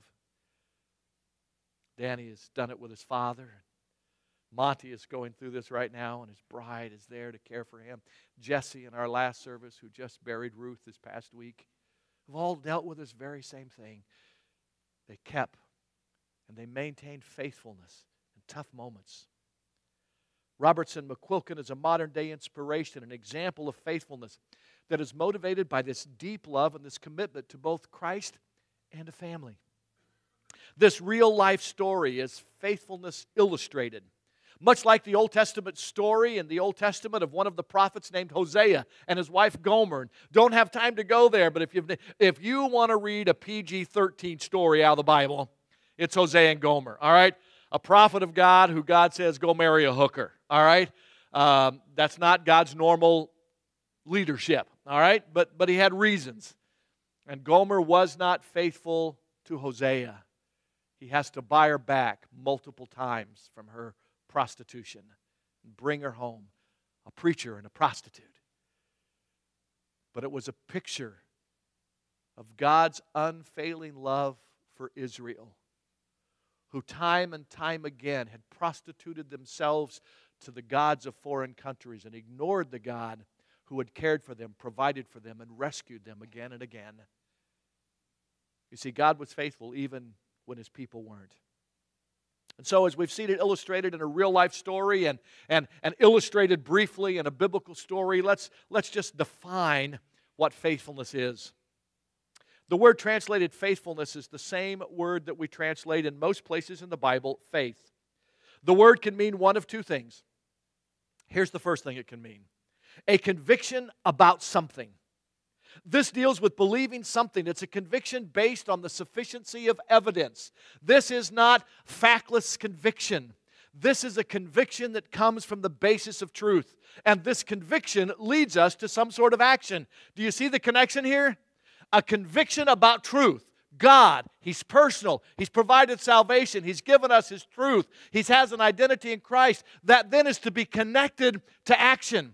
Danny has done it with his father. Monty is going through this right now, and his bride is there to care for him. Jesse in our last service, who just buried Ruth this past week, have all dealt with this very same thing. They kept and they maintained faithfulness in tough moments. Robertson McQuilkin is a modern-day inspiration, an example of faithfulness that is motivated by this deep love and this commitment to both Christ and a family. This real-life story is faithfulness illustrated. Much like the Old Testament story in the Old Testament of one of the prophets named Hosea and his wife Gomer. Don't have time to go there, but if, you've, if you want to read a P G thirteen story out of the Bible, it's Hosea and Gomer, all right? A prophet of God who God says, go marry a hooker, all right? Um, that's not God's normal leadership, all right? But, but he had reasons. And Gomer was not faithful to Hosea. He has to buy her back multiple times from her prostitution and bring her home, a preacher and a prostitute. But it was a picture of God's unfailing love for Israel, who time and time again had prostituted themselves to the gods of foreign countries and ignored the God who had cared for them, provided for them, and rescued them again and again. You see, God was faithful even when his people weren't. And so as we've seen it illustrated in a real-life story and, and, and illustrated briefly in a biblical story, let's, let's just define what faithfulness is. The word translated faithfulness is the same word that we translate in most places in the Bible, faith. The word can mean one of two things. Here's the first thing it can mean: a conviction about something. This deals with believing something. It's a conviction based on the sufficiency of evidence. This is not factless conviction. This is a conviction that comes from the basis of truth. And this conviction leads us to some sort of action. Do you see the connection here? A conviction about truth. God, He's personal. He's provided salvation. He's given us His truth. He has an identity in Christ that then is to be connected to action.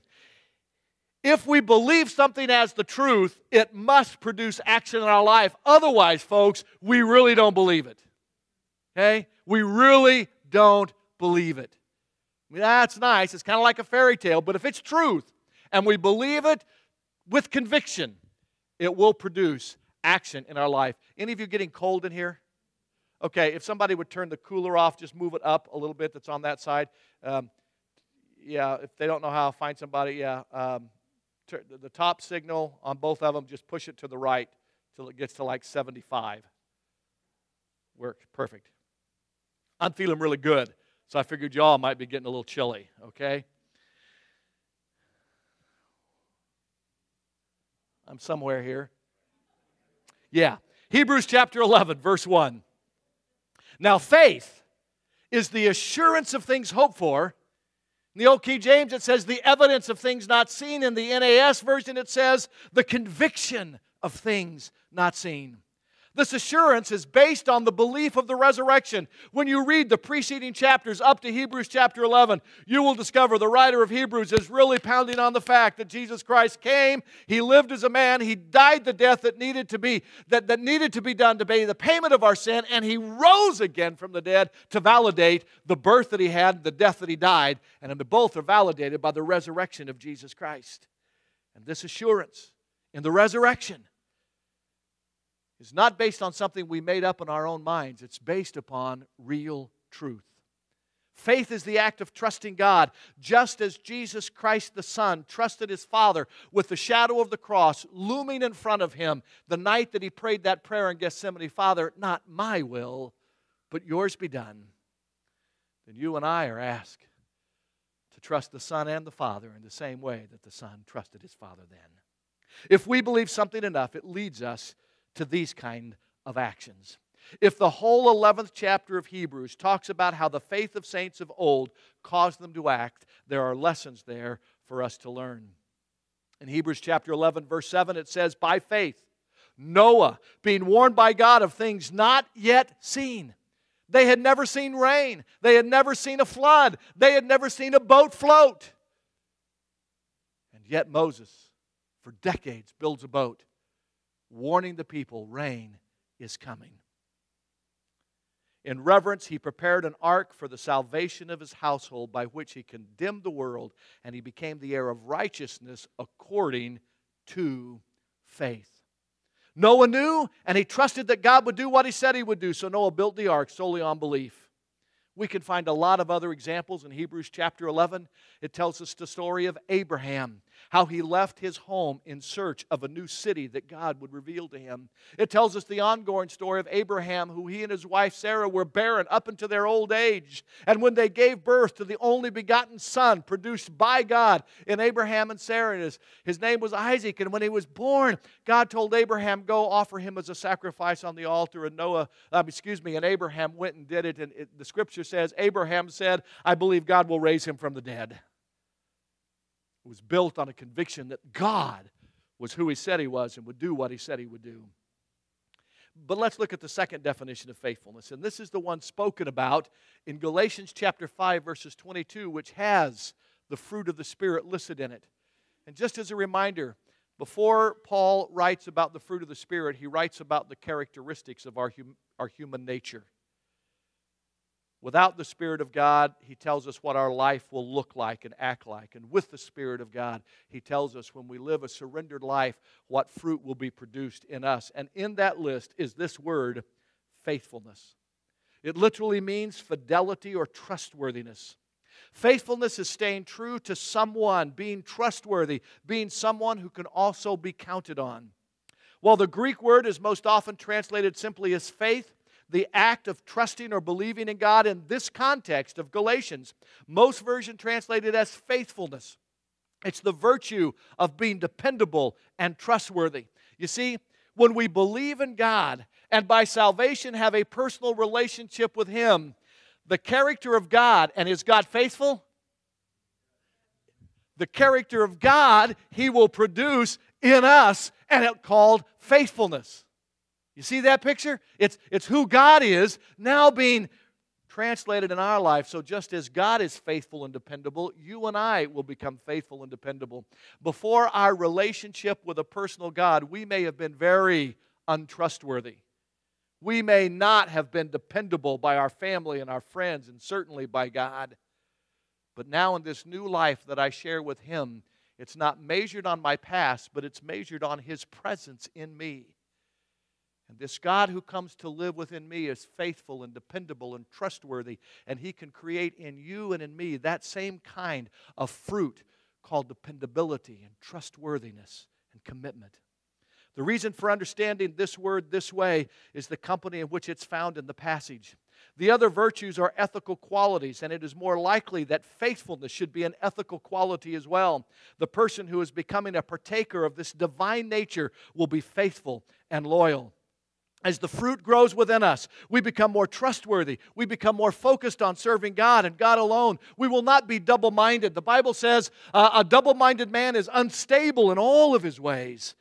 If we believe something as the truth, it must produce action in our life. Otherwise, folks, we really don't believe it. Okay? We really don't believe it. I mean, that's nice. It's kind of like a fairy tale. But if it's truth and we believe it with conviction, it will produce action in our life. Any of you getting cold in here? Okay, if somebody would turn the cooler off, just move it up a little bit that's on that side. Um, yeah, if they don't know how, find somebody. Yeah. Um, the top signal on both of them, just push it to the right till it gets to like seventy-five. Worked. Perfect. I'm feeling really good, so I figured y'all might be getting a little chilly, okay? I'm somewhere here. Yeah. Hebrews chapter eleven, verse one. Now faith is the assurance of things hoped for. In the Old King James, it says the evidence of things not seen. In the N A S version, it says the conviction of things not seen. This assurance is based on the belief of the resurrection. When you read the preceding chapters up to Hebrews chapter eleven, you will discover the writer of Hebrews is really pounding on the fact that Jesus Christ came, He lived as a man, He died the death that needed to be, that, that needed to be done to pay the payment of our sin, and He rose again from the dead to validate the birth that He had, the death that He died, and the both are validated by the resurrection of Jesus Christ. And this assurance in the resurrection is not based on something we made up in our own minds. It's based upon real truth. Faith is the act of trusting God, just as Jesus Christ the Son trusted His Father with the shadow of the cross looming in front of Him the night that He prayed that prayer in Gethsemane, Father, not my will, but yours be done. Then you and I are asked to trust the Son and the Father in the same way that the Son trusted His Father then. If we believe something enough, it leads us to these kind of actions. If the whole eleventh chapter of Hebrews talks about how the faith of saints of old caused them to act, there are lessons there for us to learn. In Hebrews chapter eleven, verse seven, it says, by faith, Noah, being warned by God of things not yet seen. They had never seen rain. They had never seen a flood. They had never seen a boat float. And yet Moses, for decades, builds a boat, warning the people, rain is coming. In reverence, he prepared an ark for the salvation of his household, by which he condemned the world, and he became the heir of righteousness according to faith. Noah knew, and he trusted that God would do what He said He would do, so Noah built the ark solely on belief. We can find a lot of other examples in Hebrews chapter eleven. It tells us the story of Abraham, how he left his home in search of a new city that God would reveal to him. It tells us the ongoing story of Abraham, who he and his wife Sarah were barren up into their old age. And when they gave birth to the only begotten son produced by God in Abraham and Sarah, his, his name was Isaac. And when he was born, God told Abraham, go offer him as a sacrifice on the altar. And Noah, um, excuse me, and Abraham went and did it. And it, the scripture says, Abraham said, I believe God will raise him from the dead. It was built on a conviction that God was who He said He was and would do what He said He would do. But let's look at the second definition of faithfulness, and this is the one spoken about in Galatians chapter five, verses twenty-two, which has the fruit of the Spirit listed in it. And just as a reminder, before Paul writes about the fruit of the Spirit, he writes about the characteristics of our, hum, our human nature. Without the Spirit of God, he tells us what our life will look like and act like. And with the Spirit of God, he tells us when we live a surrendered life, what fruit will be produced in us. And in that list is this word, faithfulness. It literally means fidelity or trustworthiness. Faithfulness is staying true to someone, being trustworthy, being someone who can also be counted on. While the Greek word is most often translated simply as faith, the act of trusting or believing in God in this context of Galatians, most versions translate it as faithfulness. It's the virtue of being dependable and trustworthy. You see, when we believe in God and by salvation have a personal relationship with Him, the character of God, and is God faithful? The character of God He will produce in us, and it's called faithfulness. You see that picture? It's, it's who God is now being translated in our life. So just as God is faithful and dependable, you and I will become faithful and dependable. Before our relationship with a personal God, we may have been very untrustworthy. We may not have been dependable by our family and our friends, and certainly by God. But now in this new life that I share with Him, it's not measured on my past, but it's measured on His presence in me. And this God who comes to live within me is faithful and dependable and trustworthy, and He can create in you and in me that same kind of fruit called dependability and trustworthiness and commitment. The reason for understanding this word this way is the company in which it's found in the passage. The other virtues are ethical qualities, and it is more likely that faithfulness should be an ethical quality as well. The person who is becoming a partaker of this divine nature will be faithful and loyal. As the fruit grows within us, we become more trustworthy. We become more focused on serving God and God alone. We will not be double-minded. The Bible says uh, a double-minded man is unstable in all of his ways.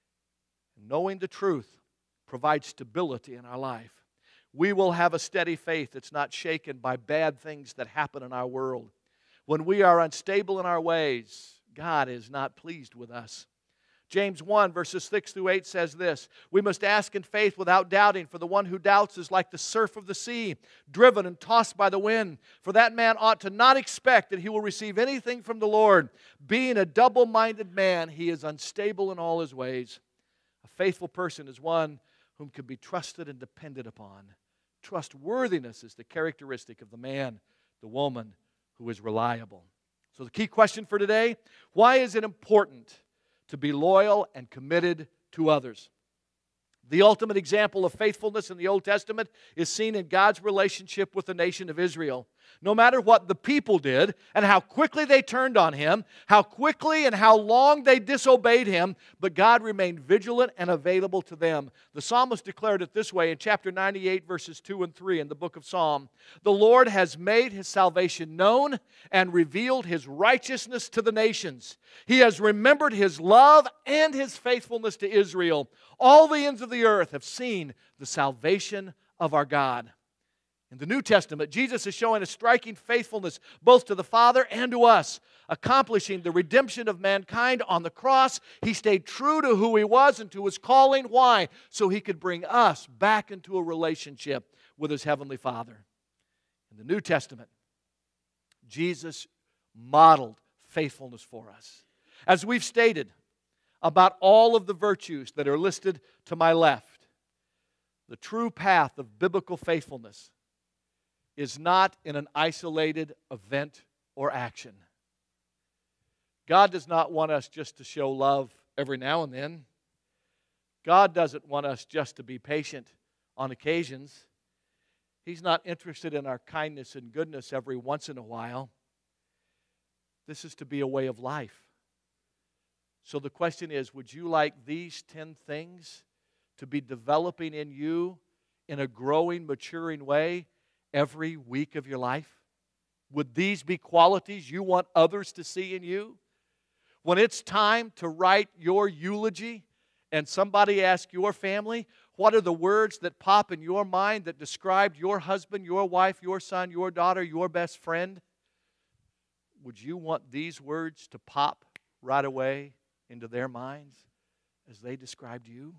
Knowing the truth provides stability in our life. We will have a steady faith that's not shaken by bad things that happen in our world. When we are unstable in our ways, God is not pleased with us. James one, verses six through eight says this, "We must ask in faith without doubting, for the one who doubts is like the surf of the sea, driven and tossed by the wind. For that man ought to not expect that he will receive anything from the Lord. Being a double-minded man, he is unstable in all his ways." A faithful person is one whom can be trusted and depended upon. Trustworthiness is the characteristic of the man, the woman who is reliable. So the key question for today, why is it important to be loyal and committed to others? The ultimate example of faithfulness in the Old Testament is seen in God's relationship with the nation of Israel. No matter what the people did and how quickly they turned on Him, how quickly and how long they disobeyed Him, but God remained vigilant and available to them. The psalmist declared it this way in chapter ninety-eight, verses two and three in the book of Psalm. "The Lord has made His salvation known and revealed His righteousness to the nations. He has remembered His love and His faithfulness to Israel. All the ends of the earth have seen the salvation of our God." In the New Testament, Jesus is showing a striking faithfulness both to the Father and to us. Accomplishing the redemption of mankind on the cross, He stayed true to who He was and to His calling. Why? So He could bring us back into a relationship with His Heavenly Father. In the New Testament, Jesus modeled faithfulness for us. As we've stated about all of the virtues that are listed to my left, the true path of biblical faithfulness is not in an isolated event or action. God does not want us just to show love every now and then. God doesn't want us just to be patient on occasions. He's not interested in our kindness and goodness every once in a while. This is to be a way of life. So the question is, would you like these ten things to be developing in you in a growing, maturing way every week of your life? Would these be qualities you want others to see in you? When it's time to write your eulogy and somebody asks your family, what are the words that pop in your mind that described your husband, your wife, your son, your daughter, your best friend? Would you want these words to pop right away into their minds as they described you?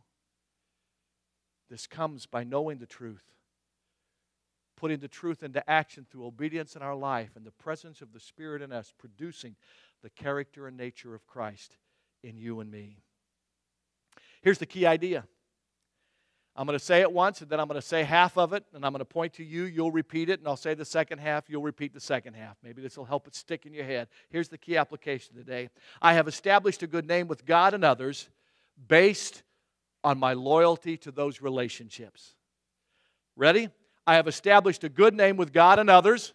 This comes by knowing the truth, putting the truth into action through obedience in our life and the presence of the Spirit in us, producing the character and nature of Christ in you and me. Here's the key idea. I'm going to say it once, and then I'm going to say half of it, and I'm going to point to you, you'll repeat it, and I'll say the second half, you'll repeat the second half. Maybe this will help it stick in your head. Here's the key application today. I have established a good name with God and others based on my loyalty to those relationships. Ready? I have established a good name with God and others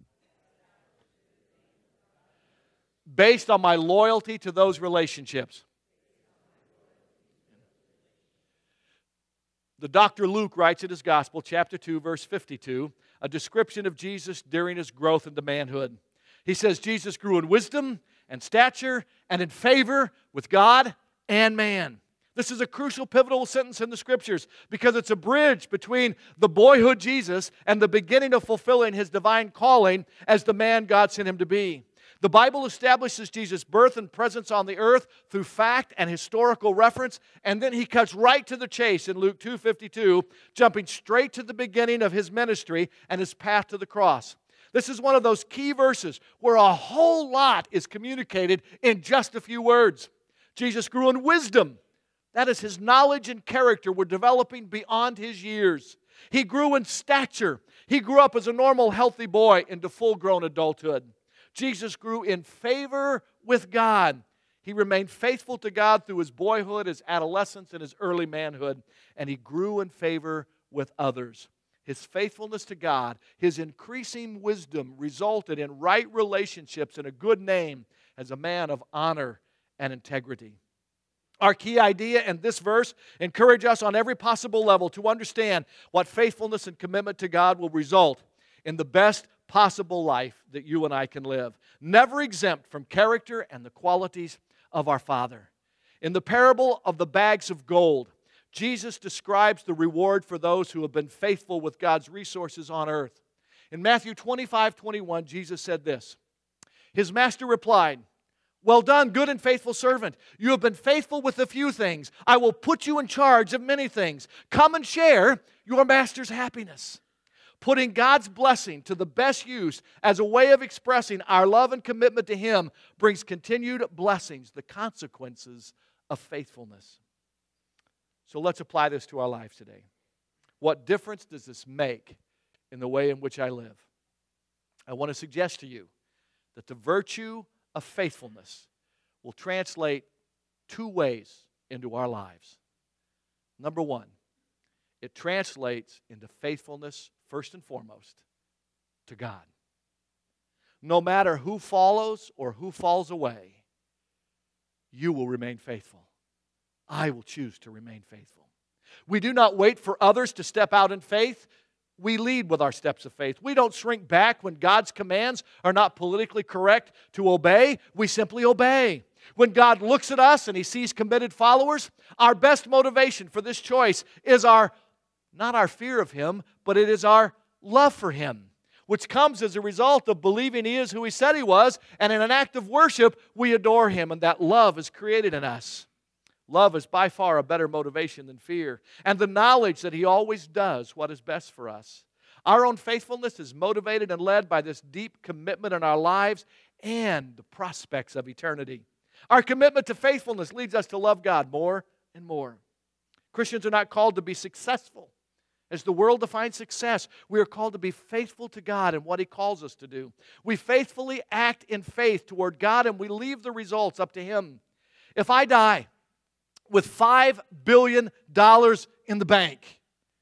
based on my loyalty to those relationships. The Doctor Luke writes in his Gospel, chapter two, verse fifty-two, a description of Jesus during His growth into manhood. He says, Jesus grew in wisdom and stature and in favor with God and man. This is a crucial, pivotal sentence in the Scriptures because it's a bridge between the boyhood Jesus and the beginning of fulfilling His divine calling as the man God sent Him to be. The Bible establishes Jesus' birth and presence on the earth through fact and historical reference, and then He cuts right to the chase in Luke two fifty-two, jumping straight to the beginning of His ministry and His path to the cross. This is one of those key verses where a whole lot is communicated in just a few words. Jesus grew in wisdom. That is, His knowledge and character were developing beyond His years. He grew in stature. He grew up as a normal, healthy boy into full-grown adulthood. Jesus grew in favor with God. He remained faithful to God through his boyhood, his adolescence, and his early manhood, and he grew in favor with others. His faithfulness to God, his increasing wisdom resulted in right relationships and a good name as a man of honor and integrity. Our key idea in this verse encourage us on every possible level to understand what faithfulness and commitment to God will result in the best possible life that you and I can live, never exempt from character and the qualities of our Father. In the parable of the bags of gold, Jesus describes the reward for those who have been faithful with God's resources on earth. In Matthew twenty-five twenty-one, Jesus said this. His master replied, "Well done, good and faithful servant. You have been faithful with a few things. I will put you in charge of many things. Come and share your master's happiness." Putting God's blessing to the best use as a way of expressing our love and commitment to Him brings continued blessings, the consequences of faithfulness. So let's apply this to our lives today. What difference does this make in the way in which I live? I want to suggest to you that the virtue of faithfulness will translate two ways into our lives. Number one, it translates into faithfulness, first and foremost, to God. No matter who follows or who falls away, you will remain faithful. I will choose to remain faithful. We do not wait for others to step out in faith. We lead with our steps of faith. We don't shrink back when God's commands are not politically correct to obey. We simply obey. When God looks at us and He sees committed followers, our best motivation for this choice is our, not our fear of Him, but it is our love for Him, which comes as a result of believing He is who He said He was, and in an act of worship, we adore Him, and that love is created in us. Love is by far a better motivation than fear, and the knowledge that He always does what is best for us. Our own faithfulness is motivated and led by this deep commitment in our lives and the prospects of eternity. Our commitment to faithfulness leads us to love God more and more. Christians are not called to be successful. As the world defines success, we are called to be faithful to God and what He calls us to do. We faithfully act in faith toward God, and we leave the results up to Him. If I die with five billion dollars in the bank,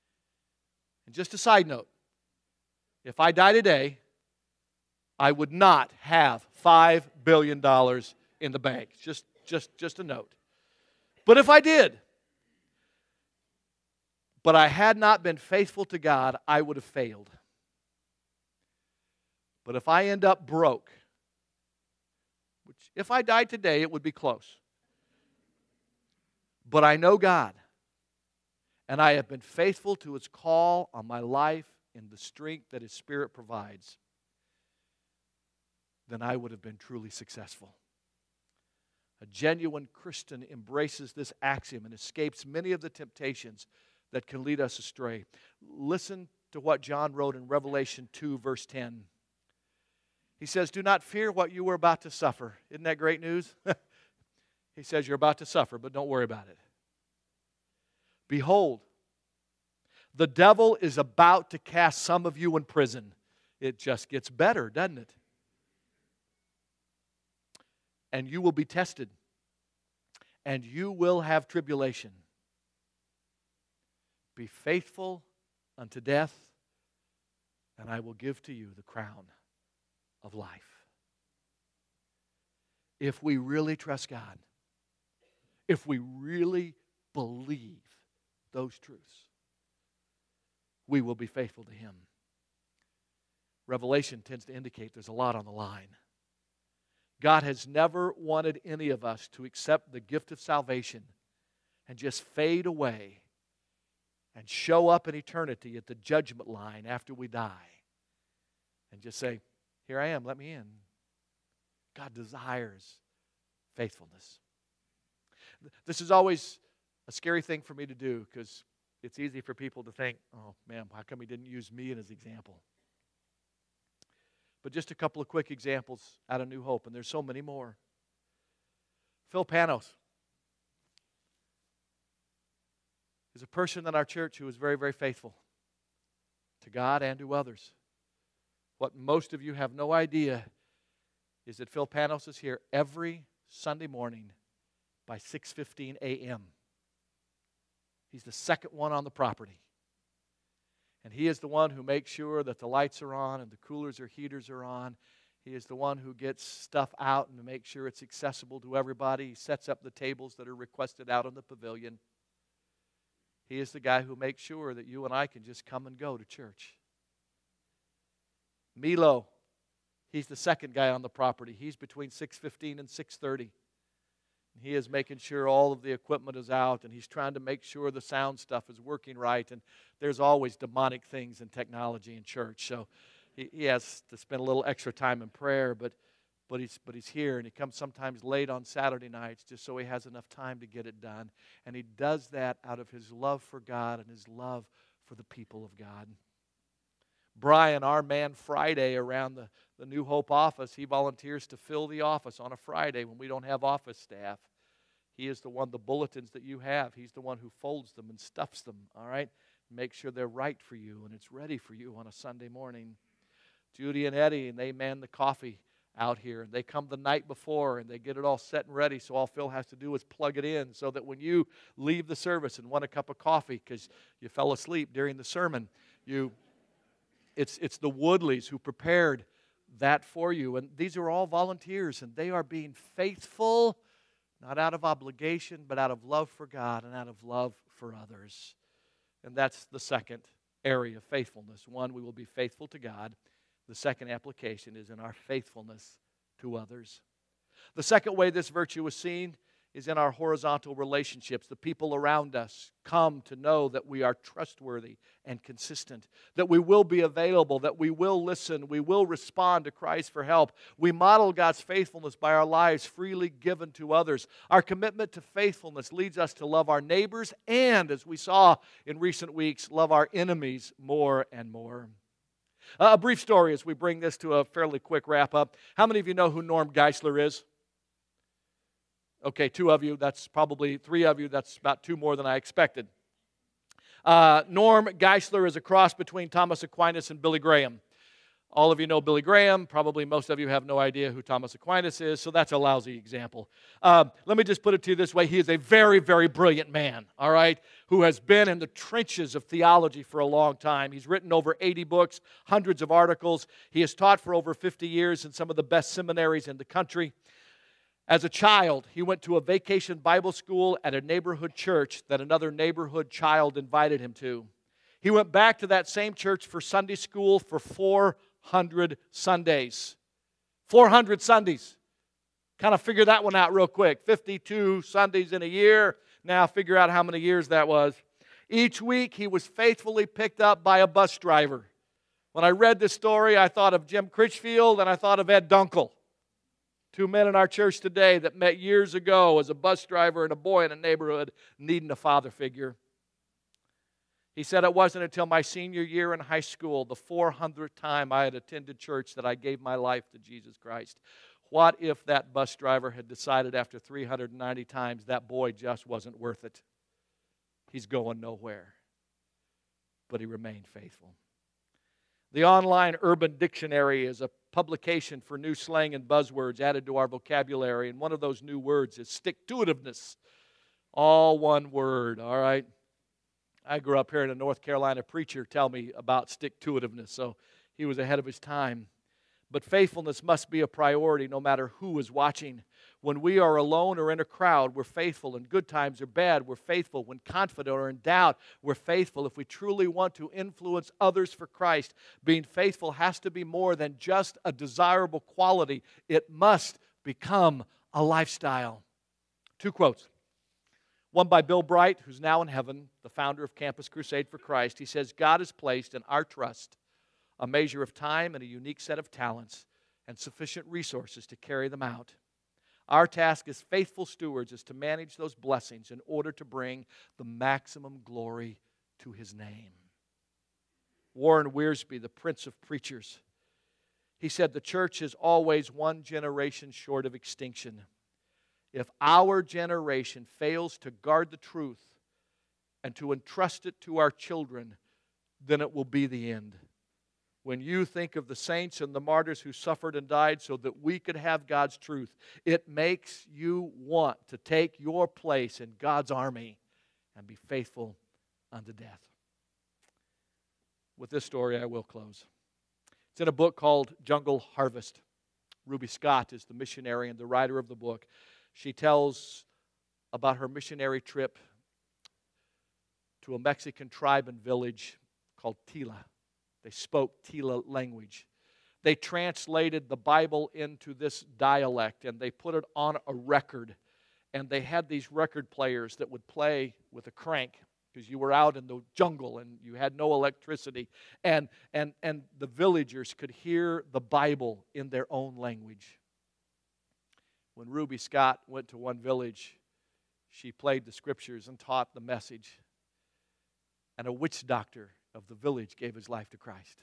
and just a side note, if I die today, I would not have five billion dollars in the bank. Just, just, just a note. But if I did, but I had not been faithful to God, I would have failed. But if I end up broke, which if I died today, it would be close. But I know God, and I have been faithful to His call on my life in the strength that His Spirit provides, then I would have been truly successful. A genuine Christian embraces this axiom and escapes many of the temptations that can lead us astray. Listen to what John wrote in Revelation two, verse ten. He says, "Do not fear what you are about to suffer." Isn't that great news? He says, you're about to suffer, but don't worry about it. "Behold, the devil is about to cast some of you in prison." It just gets better, doesn't it? "And you will be tested, and you will have tribulation. Be faithful unto death, and I will give to you the crown of life." If we really trust God, if we really believe those truths, we will be faithful to Him. Revelation tends to indicate there's a lot on the line. God has never wanted any of us to accept the gift of salvation and just fade away and show up in eternity at the judgment line after we die and just say, "Here I am, let me in." God desires faithfulness. This is always a scary thing for me to do because it's easy for people to think, "Oh man, how come He didn't use me as an example?" But just a couple of quick examples out of New Hope, and there's so many more. Phil Panos is a person in our church who is very, very faithful to God and to others. What most of you have no idea is that Phil Panos is here every Sunday morning by six fifteen a.m. He's the second one on the property. And he is the one who makes sure that the lights are on and the coolers or heaters are on. He is the one who gets stuff out and to make sure it's accessible to everybody. He sets up the tables that are requested out in the pavilion. He is the guy who makes sure that you and I can just come and go to church. Milo, he's the second guy on the property. He's between six fifteen and six thirty. He is making sure all of the equipment is out, and he's trying to make sure the sound stuff is working right. And there's always demonic things in technology in church, so he, he has to spend a little extra time in prayer. But but he's but he's here, and he comes sometimes late on Saturday nights just so he has enough time to get it done. And he does that out of his love for God and his love for the people of God. Brian, our man Friday around the, the New Hope office, he volunteers to fill the office on a Friday when we don't have office staff. He is the one, the bulletins that you have, he's the one who folds them and stuffs them, all right? Make sure they're right for you and it's ready for you on a Sunday morning. Judy and Eddie, and they man the coffee out here. And they come the night before and they get it all set and ready, so all Phil has to do is plug it in so that when you leave the service and want a cup of coffee because you fell asleep during the sermon, you... It's, it's the Woodleys who prepared that for you. And these are all volunteers, and they are being faithful, not out of obligation, but out of love for God and out of love for others. And that's the second area of faithfulness. One, we will be faithful to God. The second application is in our faithfulness to others. The second way this virtue is seen is in our horizontal relationships. The people around us come to know that we are trustworthy and consistent, that we will be available, that we will listen, we will respond to cries for help. We model God's faithfulness by our lives freely given to others. Our commitment to faithfulness leads us to love our neighbors and, as we saw in recent weeks, love our enemies more and more. Uh, a brief story as we bring this to a fairly quick wrap-up. How many of you know who Norm Geisler is? Okay, two of you. That's probably three of you. That's about two more than I expected. Uh, Norm Geisler is a cross between Thomas Aquinas and Billy Graham. All of you know Billy Graham. Probably most of you have no idea who Thomas Aquinas is, so that's a lousy example. Uh, let me just put it to you this way. He is a very, very brilliant man, all right, who has been in the trenches of theology for a long time. He's written over eighty books, hundreds of articles. He has taught for over fifty years in some of the best seminaries in the country. As a child, he went to a vacation Bible school at a neighborhood church that another neighborhood child invited him to. He went back to that same church for Sunday school for four hundred Sundays. four hundred Sundays. Kind of figure that one out real quick. fifty-two Sundays in a year. Now figure out how many years that was. Each week he was faithfully picked up by a bus driver. When I read this story, I thought of Jim Critchfield and I thought of Ed Dunkel. Two men in our church today that met years ago as a bus driver and a boy in a neighborhood needing a father figure. He said, it wasn't until my senior year in high school, the four hundredth time I had attended church, that I gave my life to Jesus Christ. What if that bus driver had decided after three hundred ninety times that boy just wasn't worth it? He's going nowhere. But he remained faithful. The online Urban Dictionary is a publication for new slang and buzzwords added to our vocabulary, and one of those new words is stick-to-itiveness. All one word, all right? I grew up hearing a North Carolina preacher tell me about stick-to-itiveness, so he was ahead of his time. But faithfulness must be a priority no matter who is watching. When we are alone or in a crowd, we're faithful. In good times or bad, we're faithful. When confident or in doubt, we're faithful. If we truly want to influence others for Christ, being faithful has to be more than just a desirable quality. It must become a lifestyle. Two quotes. One by Bill Bright, who's now in heaven, the founder of Campus Crusade for Christ. He says, God has placed in our trust a measure of time and a unique set of talents and sufficient resources to carry them out. Our task as faithful stewards is to manage those blessings in order to bring the maximum glory to His name. Warren Wiersbe, the Prince of Preachers, he said, the church is always one generation short of extinction. If our generation fails to guard the truth and to entrust it to our children, then it will be the end. when you think of the saints and the martyrs who suffered and died so that we could have God's truth, it makes you want to take your place in God's army and be faithful unto death. With this story, I will close. It's in a book called Jungle Harvest. Ruby Scott is the missionary and the writer of the book. She tells about her missionary trip to a Mexican tribe and village called Tila. They spoke Tila language. They translated the Bible into this dialect, and they put it on a record. And they had these record players that would play with a crank, because you were out in the jungle and you had no electricity. And, and, and the villagers could hear the Bible in their own language. When Ruby Scott went to one village, she played the scriptures and taught the message. And a witch doctor of the village gave his life to Christ.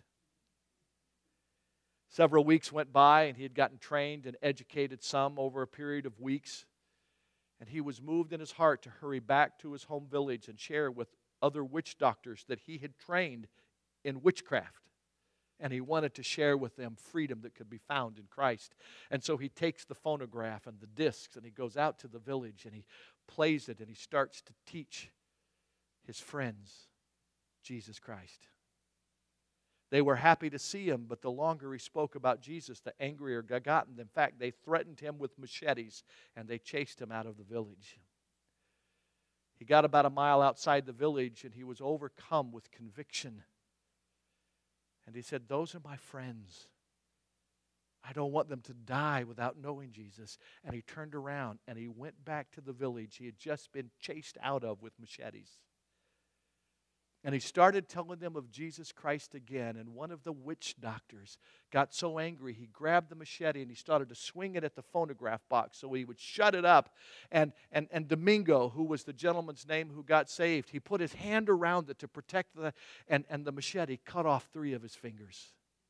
Several weeks went by, and he had gotten trained and educated some over a period of weeks. And he was moved in his heart to hurry back to his home village and share with other witch doctors that he had trained in witchcraft. And he wanted to share with them freedom that could be found in Christ. And so he takes the phonograph and the discs, and he goes out to the village, and he plays it, and he starts to teach his friends Jesus Christ. They were happy to see him, but the longer he spoke about Jesus, the angrier he got. In fact, they threatened him with machetes, and they chased him out of the village. He got about a mile outside the village, and he was overcome with conviction. And he said, "Those are my friends. I don't want them to die without knowing Jesus." And he turned around, and he went back to the village he had just been chased out of with machetes. And he started telling them of Jesus Christ again. And one of the witch doctors got so angry, he grabbed the machete and he started to swing it at the phonograph box so he would shut it up. And, and, and Domingo, who was the gentleman's name who got saved, he put his hand around it to protect the, and, and the machete cut off three of his fingers.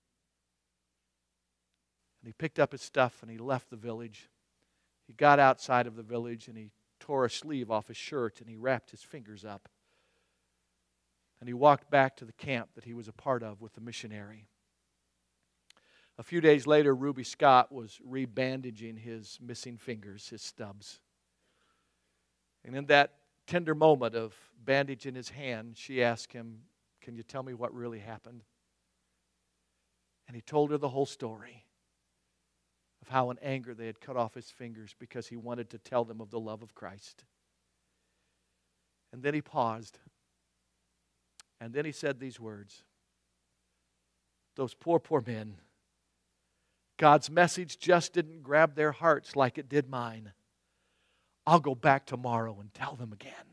And he picked up his stuff and he left the village. He got outside of the village and he tore a sleeve off his shirt and he wrapped his fingers up. And he walked back to the camp that he was a part of with the missionary. A few days later, Ruby Scott was rebandaging his missing fingers, his stubs. And in that tender moment of bandaging his hand, she asked him, "Can you tell me what really happened?" And he told her the whole story of how in anger they had cut off his fingers because he wanted to tell them of the love of Christ. And then he paused. And then he said these words, "Those poor, poor men, God's message just didn't grab their hearts like it did mine. I'll go back tomorrow and tell them again.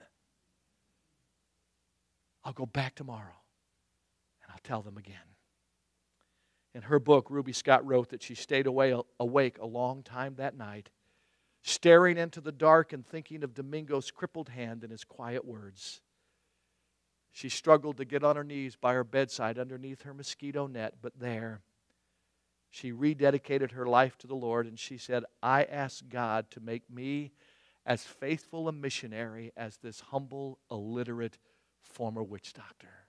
I'll go back tomorrow and I'll tell them again." In her book, Ruby Scott wrote that she stayed away, awake a long time that night, staring into the dark and thinking of Domingo's crippled hand and his quiet words. She struggled to get on her knees by her bedside underneath her mosquito net, but there, she rededicated her life to the Lord, and she said, "I ask God to make me as faithful a missionary as this humble, illiterate, former witch doctor."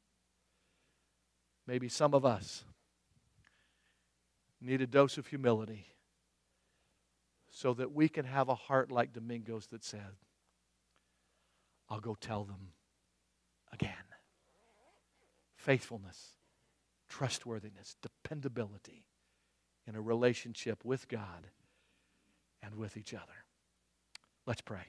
Maybe some of us need a dose of humility so that we can have a heart like Domingo's that said, "I'll go tell them again." Faithfulness, trustworthiness, dependability in a relationship with God and with each other. Let's pray.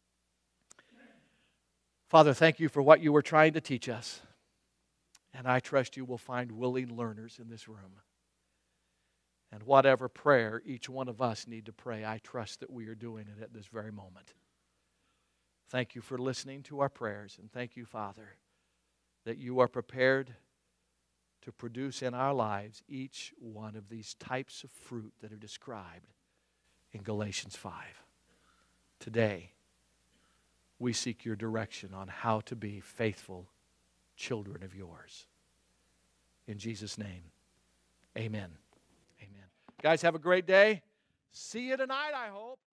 Father, thank you for what you were trying to teach us. And I trust you will find willing learners in this room. And whatever prayer each one of us need to pray, I trust that we are doing it at this very moment. Thank you for listening to our prayers. And thank you, Father, that you are prepared to produce in our lives each one of these types of fruit that are described in Galatians five. Today, we seek your direction on how to be faithful children of yours. In Jesus' name, amen. Amen. Guys, have a great day. See you tonight, I hope.